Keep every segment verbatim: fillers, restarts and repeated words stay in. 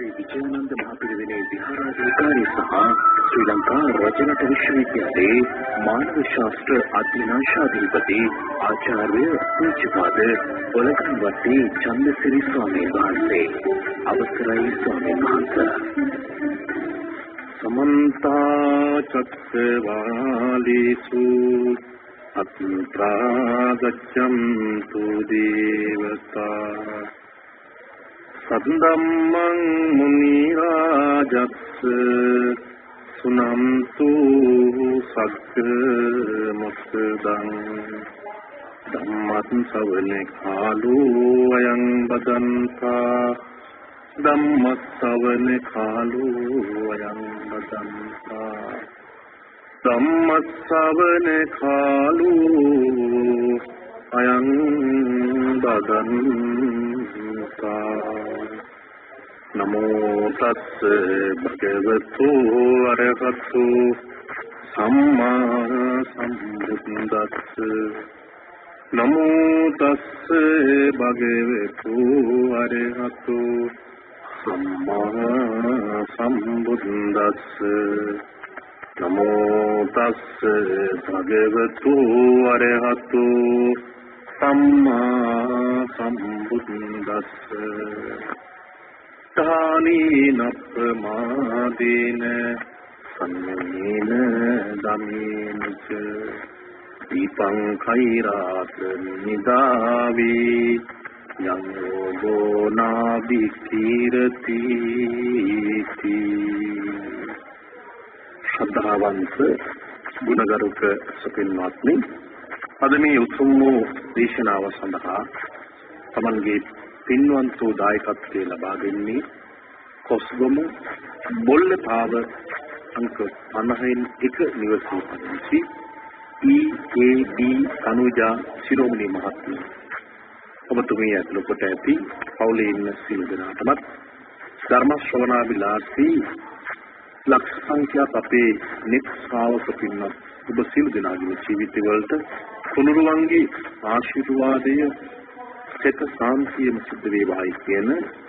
ශ්‍රී විජයානන්ද මහපිරිවෙනේ විහාරාධිකාරී සහ ශ්‍රී ලංකා රජරට විශ්වවිද්‍යාලයේ මානව ශාස්ත්‍ර අධ්‍යනාංශාධිපති ආචාර්ය පූජ්‍යපාද ඔලකන්වත්තේ චන්දසිරි ස්වාමීන් වහන්සේ. අවසරයි ස්වාමීන් වහන්සේ. समन्ता चक्रवालेषु अत्रा गच्छन्तु देवता सद्दम्मं मुनिराजस् सुनन्तु सग्र मुक्तदं धम्मं सवने कालो अयं बदन्ता ධම්මස්සවන කාලෝ අයං බදන්තා ධම්මස්සවන කාලෝ අයං බදන්තා නමෝ තස්ස භගවතු අරහතු සම්මා සම්බුද්දස්ස නමෝ තස්ස භගවතු අරහතු සම්මා සම්බුද්දස්ස නමෝ තස්ස භගවතු අරහතු සම්මා සම්බුද්දස්ස තානීන ප්‍රමාදේන සම්මේන ධම්මේනච දීපං කෛරාස නිදාවී යං යෝගෝ නාභිකීරති ශ්‍රද්ධාවන්ත ගුණගරුක සුපින්වත්නි, අද මේ උතුම් වූ දේශනාව සඳහා තමන්ගේ පින්වන්ත වූ දායකත්වයේ ලබා දෙන්නේ කොස්ගොම බොල්ලපාව අංක පනහෙන් එක නිවසේ පදිංචි ඊ ඒ ඩී තනුජා ශිරෝමණී මහත්මිය. ඔබතුමිය ඇතුළු කොට ඇති පවුලේ ඉන්න සියලු දෙනාටමත් ධර්ම ශ්‍රවණාභිලාෂී ලක්ෂ සංඛ්‍යාත අපේ නෙත් ශ්‍රාවක පින්වත් ඔබ සියලු දෙනාගේ ජීවිතවලට තුනුරුවන්ගේ ආශිර්වාදය සෙත සාන්තියම සිද්ධ වේවායි කියන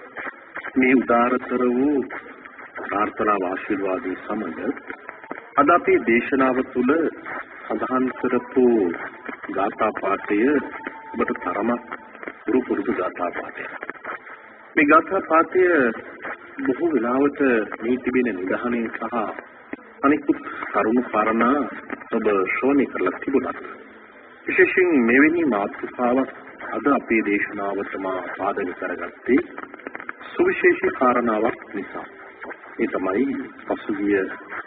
මේ උදාරතර වූ ප්‍රාර්ථනා ආශිර්වාදයේ සමග අද අපේ දේශනාව තුළ සඳහන් කරපු ගාථා පාඨය ඔබට තරමක් පුරු පුරුදු ගාථා පාඨය. මේ ගාථා පාඨය බොහෝ වෙලාවට මේ තිබෙන නිදහනේ සහ අනිකුත් කරුණු කාරණා ඔබ ශ්‍රවණය කරලා තිබුණා. විශේෂයෙන් මෙවැනි මාතෘකාවක් අද අපේ දේශනාවට මා පාදක කරගත්තේ සුවිශේෂී කාරණාවක් නිසා. ඒ තමයි පසුගිය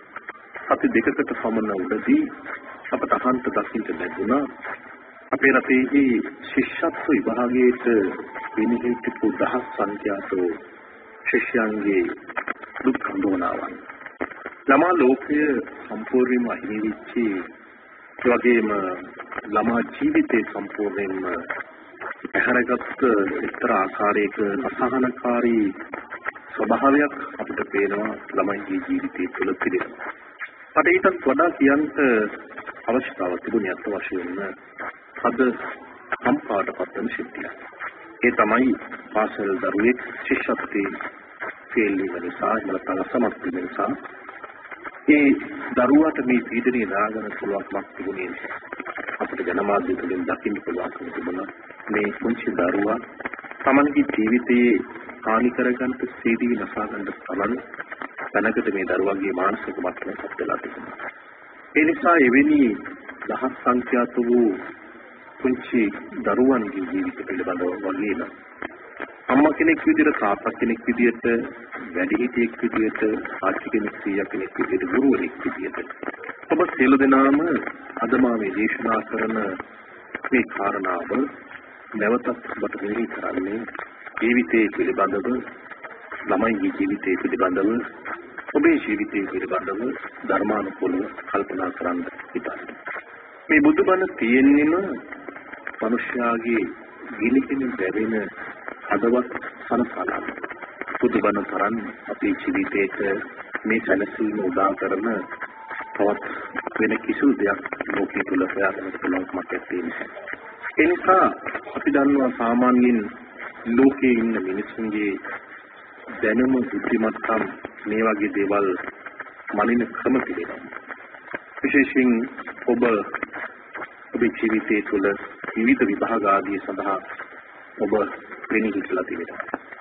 සති දෙකකට පමණ උඩදී අපට අහන්ත දකින්න ලැබුණා අපේ රටේ ශිෂ්‍යත්ව විභාගයේට විනිවිද දහස් සංඛ්‍යාත ශිෂ්‍යයන්ගේ දුක් කඳවනාවන්. ළමා ලෝකය සම්පූර්ණයෙන්ම අහිමි වෙච්චි, ඒ වගේම ළමා ජීවිතේ සම්පූර්ණයෙන්ම පැහැරගත් එක්තරා ආකාරයක අසහනකාරී ස්වභාවයක් අපිට පේනවා ළමයිගේ ජීවිතය තුළ තිබෙනවා. මට ඊටත් වඩා කියන්න අවශ්‍යතාවක් තිබුණේ අත් වශයෙන්ම අද සම්පාද පත්තන සිද්ධිය. ඒ තමයි පාසල් දරුවෙක් ශිෂ්‍යත්වයේ ෆේල් වීම නිසා, නැත්නම් අසමත් වීම නිසා ඒ දරුවාට මේ පීඩනය දාගන්න පුළුවන්කමක් තිබුණේ නැහැ. අපිට ජනමාධ්‍ය තුළින් දකින්න පුළුවන්කම තිබුණා මේ පුංචි දරුවා තමන්ගේ ජීවිතයේ හානි කරගන්න සීදී නසා ගන්න තරම් තැනකට මේ දරුවාගේ මානසික මට්ටම පත් වෙලා තිබුණා. ඒ නිසා එවැනි දහස් සංඛ්‍යාත වූ පුංචි දරුවන්ගේ ජීවිත පිළිබඳව වගේම අම්මා කෙනෙක් විදිහට, තාත්තා කෙනෙක් විදිහට, වැඩිහිටියෙක් විදිහට, ආච්චි කෙනෙක්, සීයා කෙනෙක් විදිහට, ගුරුවරයෙක් විදිහට ඔබ සියලු දෙනාම අද මා මේ දේශනා කරන මේ කාරණාව නැවතත් ඔබට මෙහි කරන්නේ ජීවිතයේ පිළිබඳව, ළමයිගේ ජීවිතයේ පිළිබඳව, ඔබේ ජීවිතයේ පිළිබඳව ධර්මානුකූලව කල්පනා කරන්න හිතන්න. මේ බුදුබණ තියෙන්නේම මනුෂ්‍යයාගේ ගිනිගෙන දැවෙන හදවත් සනසලා. බුදුබණ තරම් අපේ ජීවිතයක මේ සැලසීම උදා කරන තවත් වෙන කිසිදු දෙයක් ලෝකයේ තුල හොයාගන්න පුළුවන්කමක් නැත්තේ. ඒ නිසා අපි දන්නවා සාමාන්‍යයෙන් ලෝකයේ ඉන්න මිනිසුන්ගේ දැනුම බුද්ධිමත්කම් මේ වගේ දේවල් මනින ක්‍රම පිළිබඳව විශේෂයෙන් ඔබ ඔබේ ජීවිතයේ තුළ විවිධ විභාග ආදී සඳහා ඔබ ට්‍රේනින් ඉස්සලා තියෙනවා.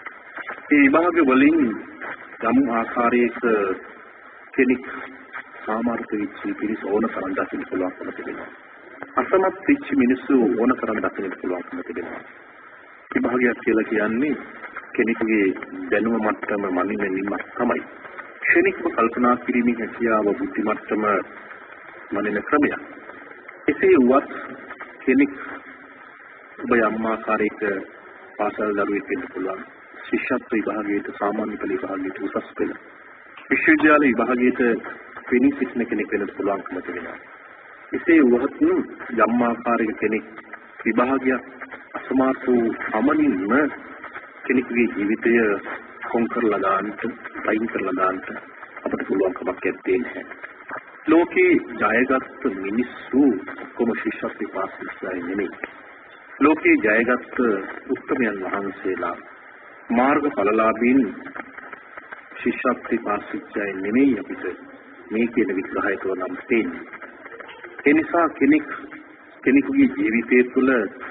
ඒ විභාග වලින් යම් ආකාරයක කෙනෙක් සාමාර්ථ වෙච්ච පිරිස ඕන තරම් දකින්න පුළුවන්කම තිබෙනවා. අසමත් වෙච්ච මිනිස්සු ඕන තරම් දකින්න පුළුවන්කම තිබෙනවා. විභාගයක් කියලා කියන්නේ කෙනෙකුගේ දැනුම මට්ටම මනින නිමක් තමයි. ක්ෂණිකව කල්පනා කිරීමේ හැකියාව බුද්ධි මට්ටම මනින ක්‍රමයක්. එසේ වුවත් කෙනෙක් ඔබ යම් ආකාරයක පාසල් දරුවෙක් වෙන්න පුළුවන්. ශිෂ්‍යත්ව විභාගයට සාමාන්‍ය පෙළ විභාගයට උසස් පෙළ. විශ්වවිද්‍යාල විභාගයට වෙනි සිටින කෙනෙක් වෙන්න පුළුවන්කම තිබෙනවා. එසේ වුවත් යම් ආකාරයක කෙනෙක් විභාගයක් අසමර්ථ වූ අමනින්ම කෙනෙකුගේ ජීවිතය කොන් කරලා ගන්නට, වයින් කරලා ගන්නට අපිට පුළුවන්කමක් නැත්තේ නැහැ. ලෝකේ ජයගත් මිනිස්සු කොම ශිෂ්‍යත්ව පාස්කම් නෙමෙයි. ලෝකේ ජයගත් උත්තමයන් වහන්සේලා මාර්ගඵලලාභීන් ශිෂ්‍යත්ව පාස්කම් නෙමෙයි අපිට මේ කියන විග්‍රහය තුළ නම් තියෙන්නේ. ඒ නිසා කෙනෙක් කෙනෙකුගේ ජීවිතය තුළ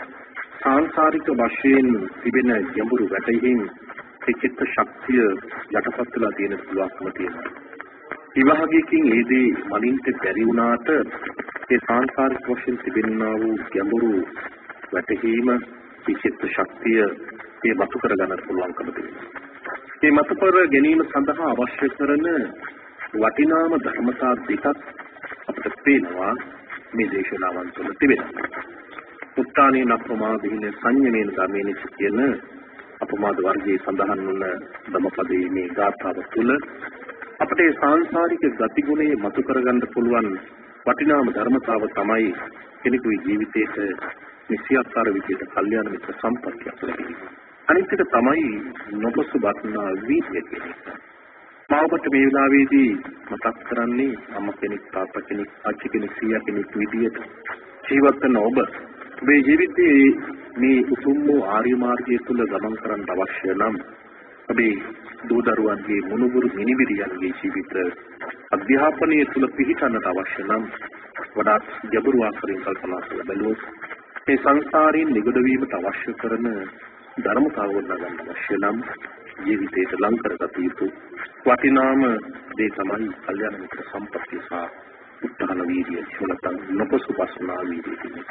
සාංශාරික වශයෙන් තිබෙන ගැඹුරු වැටහීම් ඒ චිත්ත ශක්තිය යටපත් වෙලා තියෙන පුළුවන්කම තියෙනවා. විවාහයකින් ඒ දේ මනින්ට බැරි වුණාට ඒ සාංශාරික වශයෙන් තිබෙනා වූ ගැඹුරු වැටහීම ඒ චිත්ත ශක්තිය ඒ මතු කර ගන්නට පුළුවන්කම තියෙනවා. මේ මතු කර ගැනීම සඳහා අවශ්‍ය කරන වටිනාම ධර්මතා දෙකක් අපිට පේනවා මේ දේශනාවන් තුළ තිබෙනවා. උත්තානේ නප්‍රමාදීන සංයමේන ධර්මේන කියන අපමාද වර්ගයේ සඳහන් වන ධම්මපදයේ මේ ගාථාව තුළ අපට ඒ සාංශාරික ගතිගුණය මතු කරගන්න පුළුවන් වටිනාම ධර්මතාව තමයි කෙනෙකුගේ ජීවිතයේ නිසියාකාර විදිහට කල්යාණ මිත්‍ර සම්පර්කයක් ලැබෙන්නේ. අනිත් එක තමයි නොපසුබත්නා වීර්යය කියන එක. මාවකට මේ වෙලාවේදී මතක් කරන්නේ අම්මා කෙනෙක්, තාත්තා කෙනෙක්, අච්චි කෙනෙක්, සීයා කෙනෙක් විදියට ජීවත් වෙන ඔබ මේ ජීවිතයේ මේ උතුම් වූ ආර්ය මාර්ගය තුල ගමන් කරන්න අවශ්‍ය නම් අපේ දූ දරුවන්ගේ මොනුබුරු මිනිබිරියන්ගේ ජීවිත අධ්‍යාපනය තුල පිහිටන්නට අවශ්‍ය නම් වඩාත් ගැඹුරු ආකාරයෙන් කල්පනා කරලා බලුවොත් මේ සංසාරයෙන් නිගඩ වීමට අවශ්‍ය කරන ධර්මතාවයන් ගන්න අවශ්‍ය නම් ජීවිතයට ලං කරගත යුතු වටිනාම දේ තමයි කල්යාණ මිත්‍ර සම්පත්තිය සහ උත්තරන වීර්යය චුලතන් නොපසුපස්නා වීර්යය කියන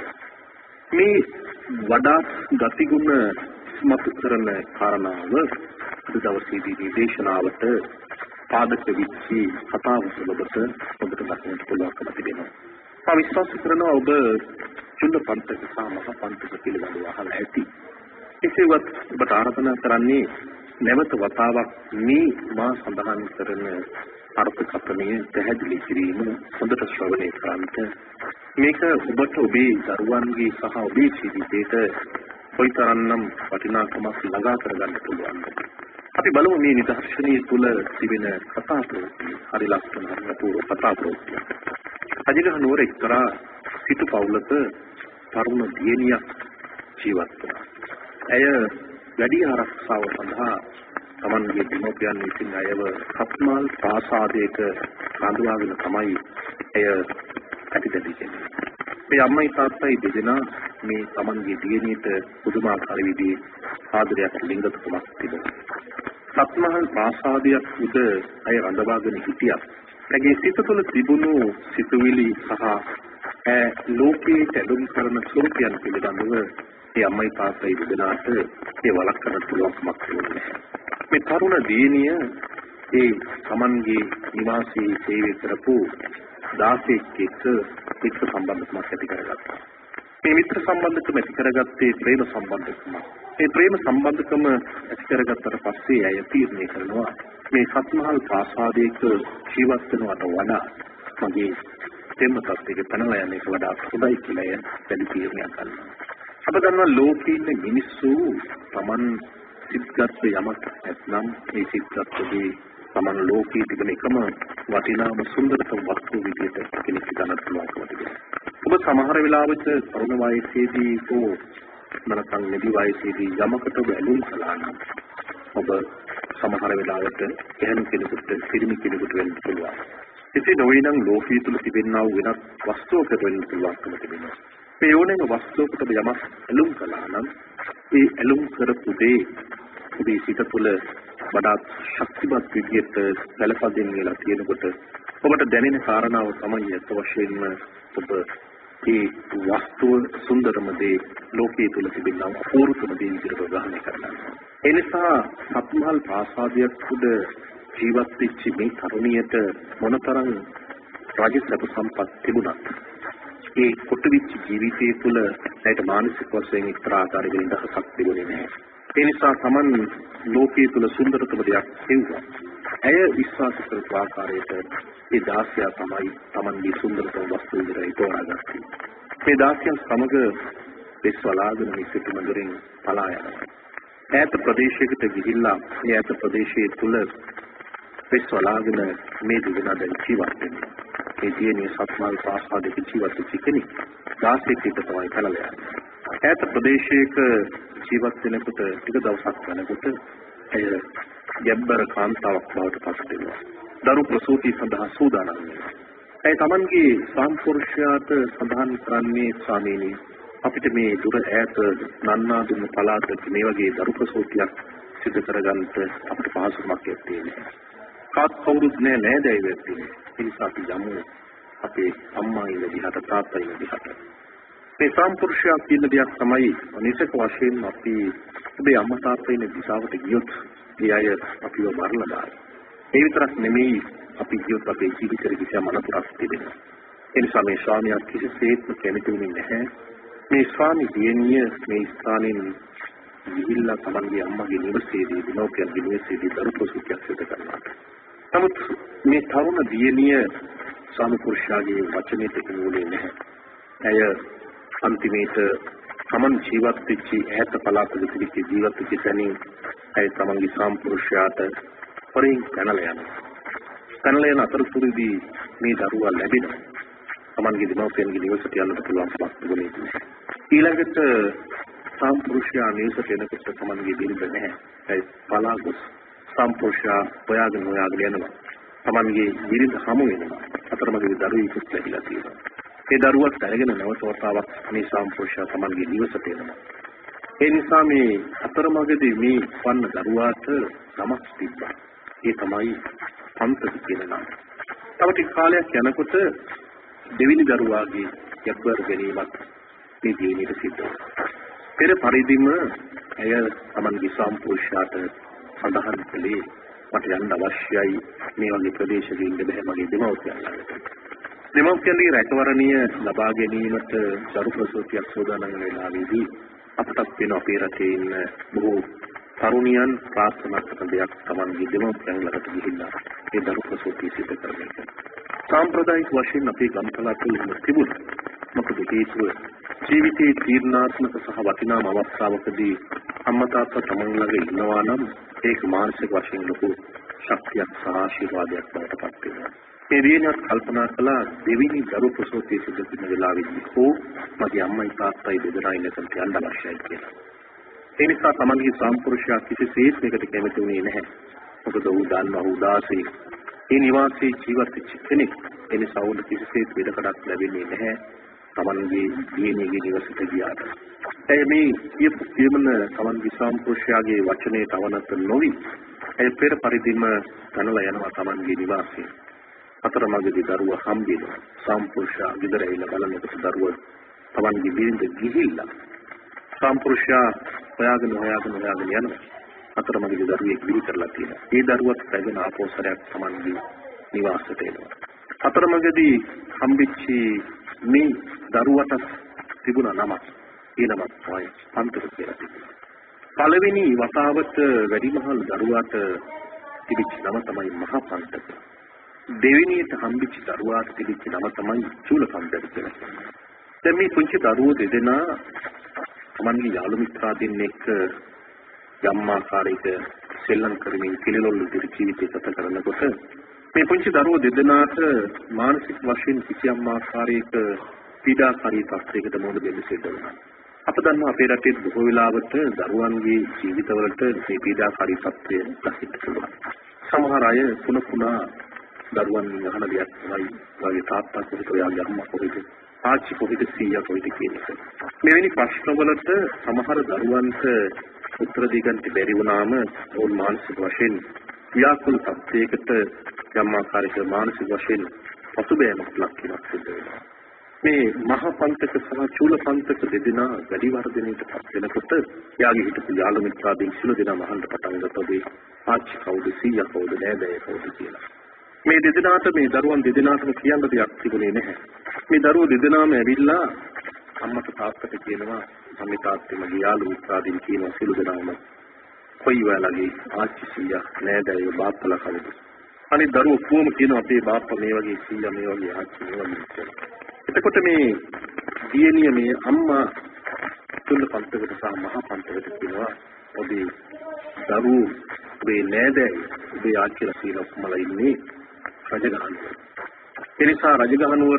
මේ වඩාත් ගතිගුණ මතු කරන කාරණාව අද දවසේදී දේශනාවට පාදක විච්චි කතාව සුලබට ඔබට දක්වන්න පුළුවන්කම තිබෙනවා. මම විශ්වාස කරනවා ඔබ චුල්ල පන්තක සහ මහ පන්තක පිළිබඳව අහලා ඇති. ඒකවත් ඔබට ආරාධනා කරන්නේ නැවත වතාවක් මේ මා සඳහන් කරන අර්ථකථනය පැහැදිලි කිරීම හොඳට ශ්‍රවණය කරන්නට. මේක ඔබට ඔබේ දරුවන්ගේ සහ ඔබේ ජීවිතයට කොයිතරම්නම් වටිනාකමක් ළඟා කරගන්න පුළුවන්ද? අපි බලමු මේ නිදර්ශනයේ තුල තිබෙන කතා ප්‍රවෘත්ති. හරි ලස්සන අපූර්ව කතා ප්‍රවෘත්තිය. අජිගහ නුවර එක්තරා සිටු පවුලක තරුණ දියණියක් ජීවත් වෙනවා. ඇය වැඩි ආරක්ෂාව සඳහා තමන්ගේ දෙමෝපියන් විසින් අයව කප්මාල් ප්‍රාසාදයක රඳවාගෙන තමයි ඇය ඇතිදැඩි කෙනෙක්. මේ අම්මයි තාත්තයි දෙදෙනා මේ තමන්ගේ දියණියට පුදුමාකාර විදිහේ ආදරයක් ලිංගිකකමක් තිබෙනවා. කප්මාල් ප්‍රාසාදයක් උද අය රඳවාගෙන හිටියා. ඇගේ සිත තුළ තිබුණු සිතුවිලි සහ ඈ ලෝකයේ ඇඳුම් කරන ස්වරූපයන් පිළිබඳව ඒ අම්මයි තාත්තයි දෙදෙනාට ඒ වළක්වන්න පුළුවන්කමක් තිබුණේ නැහැ. මේ තරුණ දියණිය ඒ තමන්ගේ නිවාසයේ සේවය කරපු දාසෙක් එක්ක මිත්‍ර සම්බන්ධකමක් ඇති කරගත්තා. මේ මිත්‍ර සම්බන්ධකම ඇති කරගත්තේ ප්‍රේම සම්බන්ධකම. මේ ප්‍රේම සම්බන්ධකම ඇති කරගත්තට පස්සේ අය තීරණය කරනවා මේ සත්මහල් ප්‍රාසාදයක ජීවත් වෙනවට වඩා මගේ දෙමතත් එක පැනලා යන්නේ වඩා හොඳයි කියලා යන වැඩි තීරණයක් ගන්නවා. අප දන්නවා ලෝකයේ ඉන්න මිනිස්සු Taman සිත්ගත් යමක් නැත්නම් ඒ සිත්ගත්දී Taman ලෝකයේ තිබෙන එකම වටිනාම සුන්දරතම වස්තු විදිහට කෙනෙක් ගන්නත් පුළුවන්කම තිබෙනවා. ඔබ සමහර වෙලාවට තරුණ වයසේදී හෝ නැත්නම් නිදි වයසේදී යමකට බැලුම් කළා නම් ඔබ සමහර වෙලාවට එහෙම කෙනෙකුට පිරිමි කෙනෙකුට වෙන්න පුළුවන්. ඉතින් ඔය නම් ලෝකයේ තුල තිබෙනා වූ වෙනත් වස්තුවකට වෙන්න පුළුවන්කම තිබෙනවා. මේ ඕනෑම වස්තුවකට යමක් ඇලුම් කළා නම් ඒ ඇලුම් කරපු දේ ඔබේ සිත තුළ වඩාත් ශක්තිමත් විදිහට පළපදින් වෙලා තියෙනකොට ඔබට දැනෙන කාරණාව තමයි අත් වශයෙන්ම ඔබ ඒ වස්තුව සුන්දරම දේ ලෝකයේ තුල තිබෙනා අපූර්වතම දේ විදිහට ග්‍රහණය කරනවා. ඒ නිසා සත්මහල් ප්‍රාසාදයක් උඩ ජීවත් වෙච්ච මේ තරුණියට මොනතරම් රාජ්‍ය සැප සම්පත් තිබුණත් ඒ කොටවිච්ච ජීවිතයේ තුල ඇයට මානසික වශයෙන් එක්තරා ආකාරයකින් දහසක් තිබුණේ නැහැ. ඒ නිසා Taman ලෝකයේ තුල සුන්දරතම දෙයක් හේවුවා. ඇය විශ්වාස කරපු ආකාරයට ඒ දාසියා තමයි Tamanගේ සුන්දරතම වස්තුව විදිහට තෝරාගත්තේ. මේ දාසියන් සමග විශ්වලාගෙන මේ සිටුමඳුරින් පලා යනවා. ඈත ප්‍රදේශයකට ගිහිල්ලා මේ ඈත ප්‍රදේශයේ තුල විශ්වලාගෙන මේ දිනන දැන් ජීවත් වෙනවා. ඒ දිනේ සත්මාල් ප්‍රාසාදයක ජීවත් වෙච්ච කෙනෙක් දාසියෙක් තමයි කලලයා. ඈත ප්‍රදේශයක ජීවත් වෙනකොට ටික දවසක් යනකොට ඇය ගැබ්බර කාන්තාවක් බවට පත් වෙනවා. දරු ප්‍රසූති සඳහා සූදානම් වෙනවා. ඇය Tamanගේ සාම්පුරුෂයාට සඳහන් කරන්නේ ස්වාමීනි අපිට මේ දුර ඈත නන්නාදුන පළාතක මේ වගේ දරු ප්‍රසූතියක් සිදු කරගන්නට අපිට පහසුකමක් තියෙන්නේ. කාත් කවුරුත් නෑ නෑදෑයෝ තියෙන්නේ. ඒ නිසා අපි යමු අපේ අම්මා ඉන්න දිහාට තාත්තා ඉන්න දිහාට. මේ සාම්පුරුෂයා කියන දෙයක් තමයි අනිසක වශයෙන් අපි ඔබේ අම්මා තාත්තා ඉන්න දිශාවට ගියොත් ඒ අය අපිව මරලා දානවා. ඒ විතරක් නෙමෙයි අපි ගියොත් අපේ ජීවිතේ කිසිම අනතුරක් තිබෙනවා. ඒ නිසා මේ ස්වාමියා කිසිසේත්ම කැමති වෙන්නේ නැහැ. මේ ස්වාමි දියණිය මේ ස්ථානෙන් ගිහිල්ලා තමන්ගේ අම්මගේ නිවසේදී දිනෝපියන්ගේ නිවසේදී දරු ප්‍රසූතියක් සිදු කරනවා. නමුත් මේ තරුණ දියණිය ස්වාමි පුරුෂයාගේ වචනයට කිව්වේ නැහැ. ඇය අන්තිමේට තමන් ජීවත් වෙච්ච ඈත පළාතක තිබිච්ච ජීවත් වෙච්ච තැනින් ඇය තමන්ගේ සාම්පුරුෂයාට පරිං පැනලා යනවා. පැනලා යන අතරතුරදී මේ දරුවා ලැබෙනවා. තමන්ගේ දිනෝපියන්ගේ නිවසට යන්නට පුළුවන් කමක් තිබුණේ. ඊළඟට සාම්පුරුෂයා නිවසට එනකොට තමන්ගේ බිරිඳ නැහැ. ඇයි පලා ගොස් සාම්පුරුෂයා හොයාගෙන හොයාගෙන යනවා. තමන්ගේ බිරිඳ හමු වෙනවා. අතරමඟදී දරුවෙකුත් ලැබිලා තියෙනවා. ඒ දරුවත් අරගෙන නැවත වතාවක් මේ සාම්පුරුෂයා තමන්ගේ නිවසට එනවා. ඒ නිසා මේ අතරමඟදී මේ වන්න දරුවාට නමක් තිබ්බා. ඒ තමයි පන්තක කියන නම. තව ටික කාලයක් යනකොට දෙවිනි දරුවාගේ යබ්බර ගැනීමක් මේ ජීවිතේ සිද්ධ වෙනවා. පෙර පරිදිම ඇය තමන්ගේ සාම්පුරුෂයාට සඳහන් කළේ මට යන්න අවශ්‍යයි මේ වගේ ප්‍රදේශයක ඉන්න බෑ මගේ දෙමව්පියන් ළඟට. දෙමව්පියන්ගේ රැකවරණය ලබා ගැනීමට දරු ප්‍රසූතියක් සූදානම් වෙන වෙලාවේදී අපටත් වෙන අපේ රටේ ඉන්න බොහෝ තරුණියන් ප්‍රාර්ථනා කරන දෙයක් තමන්ගේ දෙමව්පියන් ළඟට ගිහිල්ලා ඒ දරු ප්‍රසූතිය සිදු කරන එක. සාම්ප්‍රදායික වශයෙන් අපේ ගම්පලා තුළ තිබුණා. මොකද හේතුව ජීවිතයේ තීර්ණාත්මක සහ වටිනාම අවස්ථාවකදී අම්මා තාත්තා තමන් ළඟ ඉන්නවා නම් ඒක මානසික වශයෙන් ලොකු ශක්තියක් සහ ආශිර්වාදයක් බවට පත් වෙනවා. ඒ දිනවත් කල්පනා කළා දෙවිනි දරු ප්‍රසූතිය සිදු කරන වෙලාවේදී හෝ මගේ අම්මයි තාත්තයි දෙදෙනා ඉන්නකම් යන්න අවශ්‍යයි කියලා. ඒ නිසා තමන්ගේ සාම්පුරුෂයා කිසිසේත් මේකට කැමති වුණේ නැහැ. මොකද ඌ දන්නවා ඌ දාසේ ඒ නිවාසයේ ජීවත් වෙච්ච කෙනෙක්. ඒ නිසා ඌට කිසිසේත් වෙදකඩක් ලැබෙන්නේ නැහැ. තමන්ගේ දියණියගේ නිවසට ගියාට. ඒ මේ කියපු කියමන තමන්ගේ සාම්පුරුෂයාගේ වචනේ තවනත නොවි. ඒ පෙර පරිදිම තනලා යනවා තමන්ගේ නිවාසයේ. අතරමඟදී දරුවා හම්බෙනවා. සාම්පුරුෂයා ගෙදර ඇවිල්ලා බලනකොට දරුවා තමන්ගේ බිරිඳ ගිහිල්ලා සාම්පුරුෂයා හොයාගෙන හොයාගෙන හොයාගෙන යනවා. අතරමඟදී දරුවෙක් බිහි කරලා තියෙනවා. ඒ දරුවත් පැගෙන ආපෝසරයක් තමන්ගේ නිවාසයට එනවා. අතරමඟදී හම්බෙච්චි මේ දරුවට තිබුණ නමක් ඒ නමක් තමයි පන්තක කියලා තිබුණා. පළවෙනි වතාවට වැඩිමහල් දරුවාට තිබිච්ච නම තමයි මහා පන්තක. දෙවෙනියට හම්බෙච්ච දරුවාට තිබිච්ච නම තමයි චූල පන්තක කියලා. දැන් මේ පුංචි දරුවෝ දෙදෙනා තමන්ගේ යාළු මිත්‍රාදීන් එක්ක යම්මාකාරයක සෙල්ලම් කරමින් පිළිලොල්ල දිරි ජීවිතය ගත කරනකොට මේ පුංචි දරුවෝ දෙදෙනාට මානසික වශයෙන් කිසියම් ආකාරයක පීඩාකාරී තත්ත්වයකට මුහුණ දෙන්න සිද්ධ වෙනවා. අප දන්නවා අපේ රටේ බොහෝ වෙලාවට දරුවන්ගේ ජීවිතවලට මේ පීඩාකාරී තත්ත්වය දකින්න පුළුවන්. සමහර අය පුන පුනා දරුවන් අහන දෙයක් තමයි වගේ තාත්තා කොහෙද ඔයාගේ අම්මා කොහෙද ආච්චි කොහෙද සීයා කොහෙද කියන එක. මෙවැනි ප්‍රශ්නවලට සමහර දරුවන්ට උත්තර දෙන්න බැරි වුණාම ඕන් මානසික වශයෙන් ව්‍යාකූල තත්ත්වයකට යම් ආකාරයක මානසික වශයෙන් පසුබෑමක් ලක් වෙනක් සිද්ධ වෙනවා. මේ මහා පන්තක සහ චූල පන්තක දෙදෙනා වැඩි වර්ධනයට පත් වෙනකොට යාගේ හිටපු යාළු මිත්‍රාදීන් සිළු දෙනා මහන්ට පටන් ගත්තොත් ආච්චි කවුද සීයා කවුද නෑදෑය කවුද කියලා. මේ දෙදෙනාට මේ දරුවන් දෙදෙනාටම කියන්න දෙයක් තිබුණේ නැහැ. මේ දරුවෝ දෙදෙනාම ඇවිල්ලා අම්මට තාත්තට කියනවා මම තාත්තේ මගේ යාළු මිත්‍රාදීන් කියනවා සිළු දෙනාම කොයි වෙලාවගේ ආච්චි සීයා නෑදෑයෝ බාප්පලා කවුද. අනිත් දරුවෝ කොහොම කියනවා අපේ බාප්පා මේ වගේ සීයා මේ වගේ ආච්චි මේ වගේ කියලා. එතකොට මේ දියණිය මේ අම්මා තුල පන්තකට සහ මහා පන්තකට කියනවා ඔබේ දරුවෝ ඔබේ නෑදෑයෝ ඔබේ ආච්චිලා කියලා කොමලා ඉන්නේ රජගහනුවර. ඒ නිසා රජගහනුවර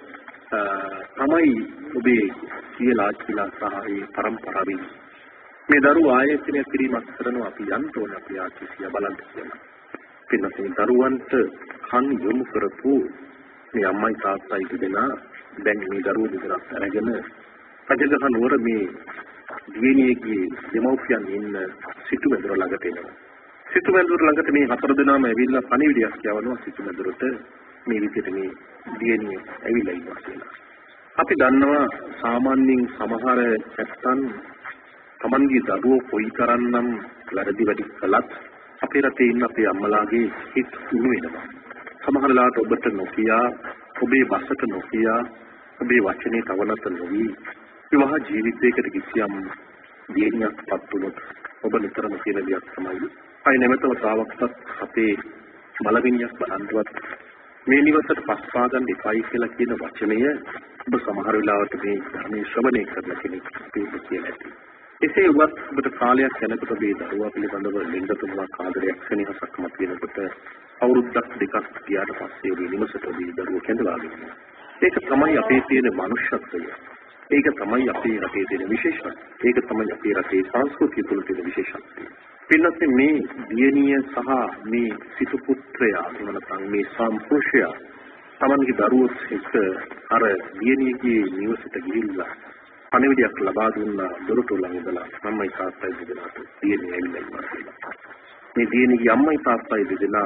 තමයි ඔබේ කියලා ආච්චිලා සහ ඒ පරම්පරාවෙන් මේ දරුවෝ ආයතනය කිරීමක් කරනවා අපි යන්න ඕන අපි ආච්චි සියා බලන්න කියලා. පින්නසේ දරුවන්ට කන් යොමු කරපු මේ අම්මයි තාත්තයි දෙදෙනා දැන් මේ දරුවෝ දෙදෙනා අරගෙන රජගහනුවර මේ දියණියගේ දෙමව්පියන් ඉන්න සිටුමැදුර ළඟට එනවා. සිටුමැදුර ළඟට මේ හතර දෙනාම ඇවිල්ලා පණිවිඩයක් කියවනවා සිටුමැදුරට මේ විදිහට මේ දියණිය ඇවිල්ලා ඉන්නවා කියලා. අපි දන්නවා සාමාන්‍යයෙන් සමහර නැත්තන් තමන්ගේ දරුවෝ කොයිතරම්නම් වැරදි වැඩි කළත් අපේ රටේ ඉන්න අපේ අම්මලාගේ හිත උණු වෙනවා. සමහර ලාට ඔබට නොකියා ඔබේ වසට නොකියා ඔබේ වචනේ තවනත නොවි විවාහ ජීවිතයකට කිසියම් දියණියක්පත් වුණොත් ඔබ නිතරම කියන දෙයක් තමයි අය නැමෙතව තාවක්වත් අපේ මලවිනියක් බලන්නවත් මේ නිවසට පස්සා ගන්න එපයි කියලා කියන වචනය ඔබ සමහර වෙලාවට මේ ධර්මයේ ශ්‍රවණය කරන කෙනෙක් පිළිබඳ කියලා ඇති. එසේ වුවත් ඔබට කාලයක් යනකොට මේ දරුවා පිළිබඳව ලිංගතුමක් ආදරයක් සෙනෙහසක් මත වෙනකොට අවුරුද්දක් දෙකක් ගියාට පස්සේ මේ නිවසට මේ දරුවෝ කැඳවා ගන්නවා. ඒක තමයි අපේ තියෙන මනුෂ්‍යත්වය. ඒක තමයි අපේ රටේ තියෙන විශේෂත්වය. ඒක තමයි අපේ රටේ සංස්කෘතිය තුළ තියෙන විශේෂත්වය. පින්නත් මේ දියණිය සහ මේ සිටු පුත්‍රයා එවනතන් මේ සම්පුරුෂයා තමන්ගේ දරුවොත් එක්ක අර දියණියගේ නිවසට ගිහිල්ලා පණිවිඩයක් ලබා දුන්නා දොරටු ළඟ ඉඳලා අම්මයි තාත්තයි දෙදෙනාට දියණිය ඇවිල්ලා ඉන්නවා. මේ දියණියගේ අම්මයි තාත්තයි දෙදෙනා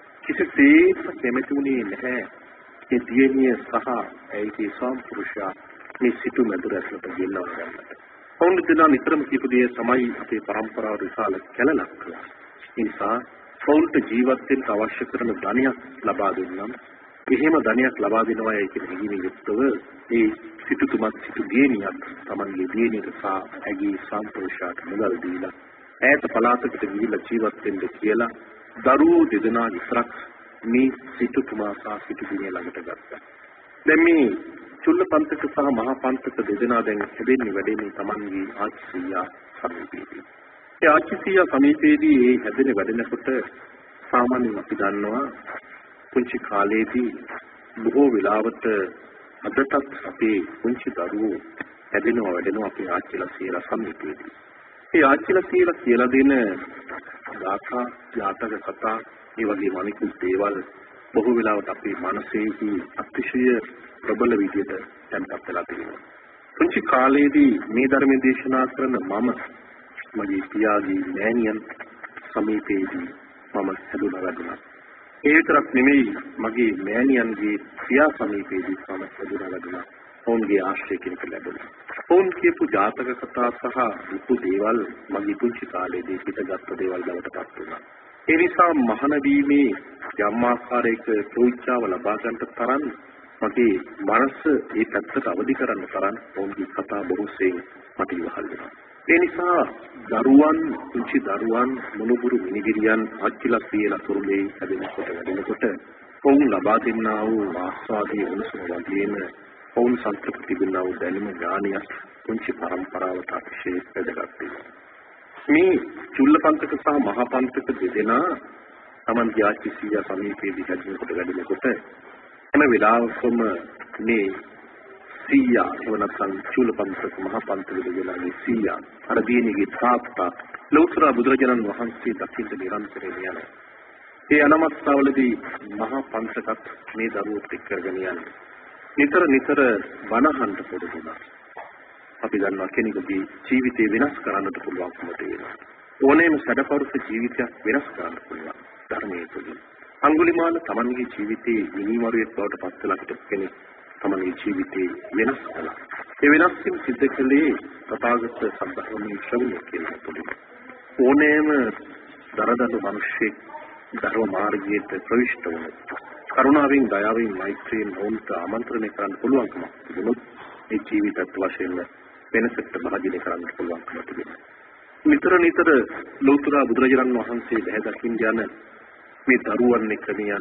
කිසිසේත් කැමතිුනේ නැහැ මේ දියණිය සහ ඇයිගේ සම්පුරුෂයා මේ සිටු මැදුර ඇතුළට ගෙන්නව ගන්නට. ඔවුන් දෙදෙනා නිතරම කියපු දේ තමයි අපේ පරම්පරාව විශාල කැලලක් කළා. ඒ නිසා ඔවුන්ට ජීවත් වෙන්න අවශ්‍ය කරන ධනයක් ලබා දුන්නම් එහෙම ධනයක් ලබා දෙනවා කියන හැඟීමෙන් යුක්තව ඒ සිටුතුමත් සිටු දියණියක් තමන්ගේ දියණියට සහ ඇගේ සම්පුරුෂයාට මුදල් දීලා ඈත පළාතකට ගිහිල්ලා ජීවත් වෙන්න කියලා දරුවෝ දෙදෙනා විතරක් මේ සිටුතුමා සහ සිටු දියණිය ළඟට ගත්තා. දැන් මේ චුල්ල පන්තක සහ මහා පන්තක දෙදෙනා දැන් හැදෙන්නේ වැඩෙන්නේ තමන්ගේ ආච්චි සීයා සමීපයේදී. ඒ ආච්චි සීයා සමීපයේදී ඒ හැදෙන වැඩෙනකොට සාමාන්‍යයෙන් අපි දන්නවා පුංචි කාලේදී බොහෝ වෙලාවට අදටත් අපේ පුංචි දරුවෝ හැදෙනවා වැඩෙනවා අපේ ආච්චිලා සීලා සමීපයේදී. ඒ ආච්චිලා සීලා කියලා දෙන ගාථා යාතක කතා ඒ වගේ අනිකුත් දේවල් බොහෝ වෙලාවට අපේ මනසේදී අතිශය ප්‍රබල විදියට තැන්පත් වෙලා තියෙනවා. පුංචි කාලේදී මේ ධර්ම දේශනා කරන මම මගේ පියාගේ මෑණියන් සමීපයේදී මම හැදුනා වැඩුණා. ඒ විතරක් නෙමෙයි මගේ මෑණියන්ගේ පියා සමීපයේදී මම හැදුනා වැඩුණා. ඔවුන්ගේ ආශ්‍රය කෙනෙක් ලැබුණා. ඔවුන් කියපු ජාතක කතා සහ දුක දේවල් මගේ පුංචි කාලේදී පිටගත් දේවල් බවට පත් වුණා. ඒ නිසා මහාන වීමේ යම් ආකාරයක ප්‍රෝච්චාව ලබා ගන්නට තරම් මගේ මනස ඒ පැත්තට අවදි කරන්න තරම් ඔවුන්ගේ කතා බොහෝසෙයින් මට ඉවහල් වෙනවා. ඒ නිසා දරුවන් පුංචි දරුවන් මොනුබුරු මිනිගිරියන් අච්චිලා කියලා තුරුලේ හැදෙනකොට වැඩෙනකොට ඔවුන් ලබා දෙන්නා වූ ආස්වාදයේ උණුසුම වගේම ඔවුන් සංකල්ප තිබෙනා වූ දැනුම ඥානිය පුංචි පරම්පරාවට අතිශය වැදගත් වෙනවා. මේ චුල්ලපන්තක සහ මහාපන්තක දෙදෙනා තමන්ගේ ආච්චි සීයා සමීපයේදී හැදෙනකොට වැඩෙනකොට හැම වෙලාවකම මේ සීයා එවනත්නම් චූලපන්තක මහපන්තක දෙවියන්ගේ සීයා අර දිනේගේ තාත්තා ලෞතර බුදුරජාණන් වහන්සේ දකින්න නිරන්තරයෙන් යනවා. ඒ අනමස්සවලදී මහා පන්සකත් මේ දරුවොත් එක්ක කරගෙන යනවා. නිතර නිතර වනහන්ට පොදු වුණා. අපි දන්නවා කෙනෙකුගේ ජීවිතය වෙනස් කරන්නට පුළුවන්කම තියෙනවා. ඕනෑම සැඩපරුස ජීවිතයක් වෙනස් කරන්න පුළුවන් ධර්මයේ තුලින්. අඟුලිමාල තමන්ගේ ජීවිතේ විනිමරුවෙක් බවට පත් වෙලා හිටපු කෙනෙක් තමන්ගේ ජීවිතේ වෙනස් කළා. ඒ වෙනස් වීම සිද්ධ කළේ තථාගත සම්බුද්ධමේ ශ්‍රවණය කියන තුලින්. ඕනෑම දරදඬු මිනිසෙක් ධර්ම මාර්ගයට ප්‍රවිෂ්ඨ වුණා. කරුණාවෙන් දයාවෙන් මෛත්‍රියෙන් වුන්ට ආමන්ත්‍රණය කරන්න පුළුවන්කම තිබුණොත් ඒ ජීවිතත් වශයෙන් වෙනසකට භාජනය කරන්න පුළුවන්කම තිබෙනවා. නිතර නිතර ලෞතර බුදුරජාණන් වහන්සේ බැහැ දකින්න යන මේ දරුවන් එක්ක යන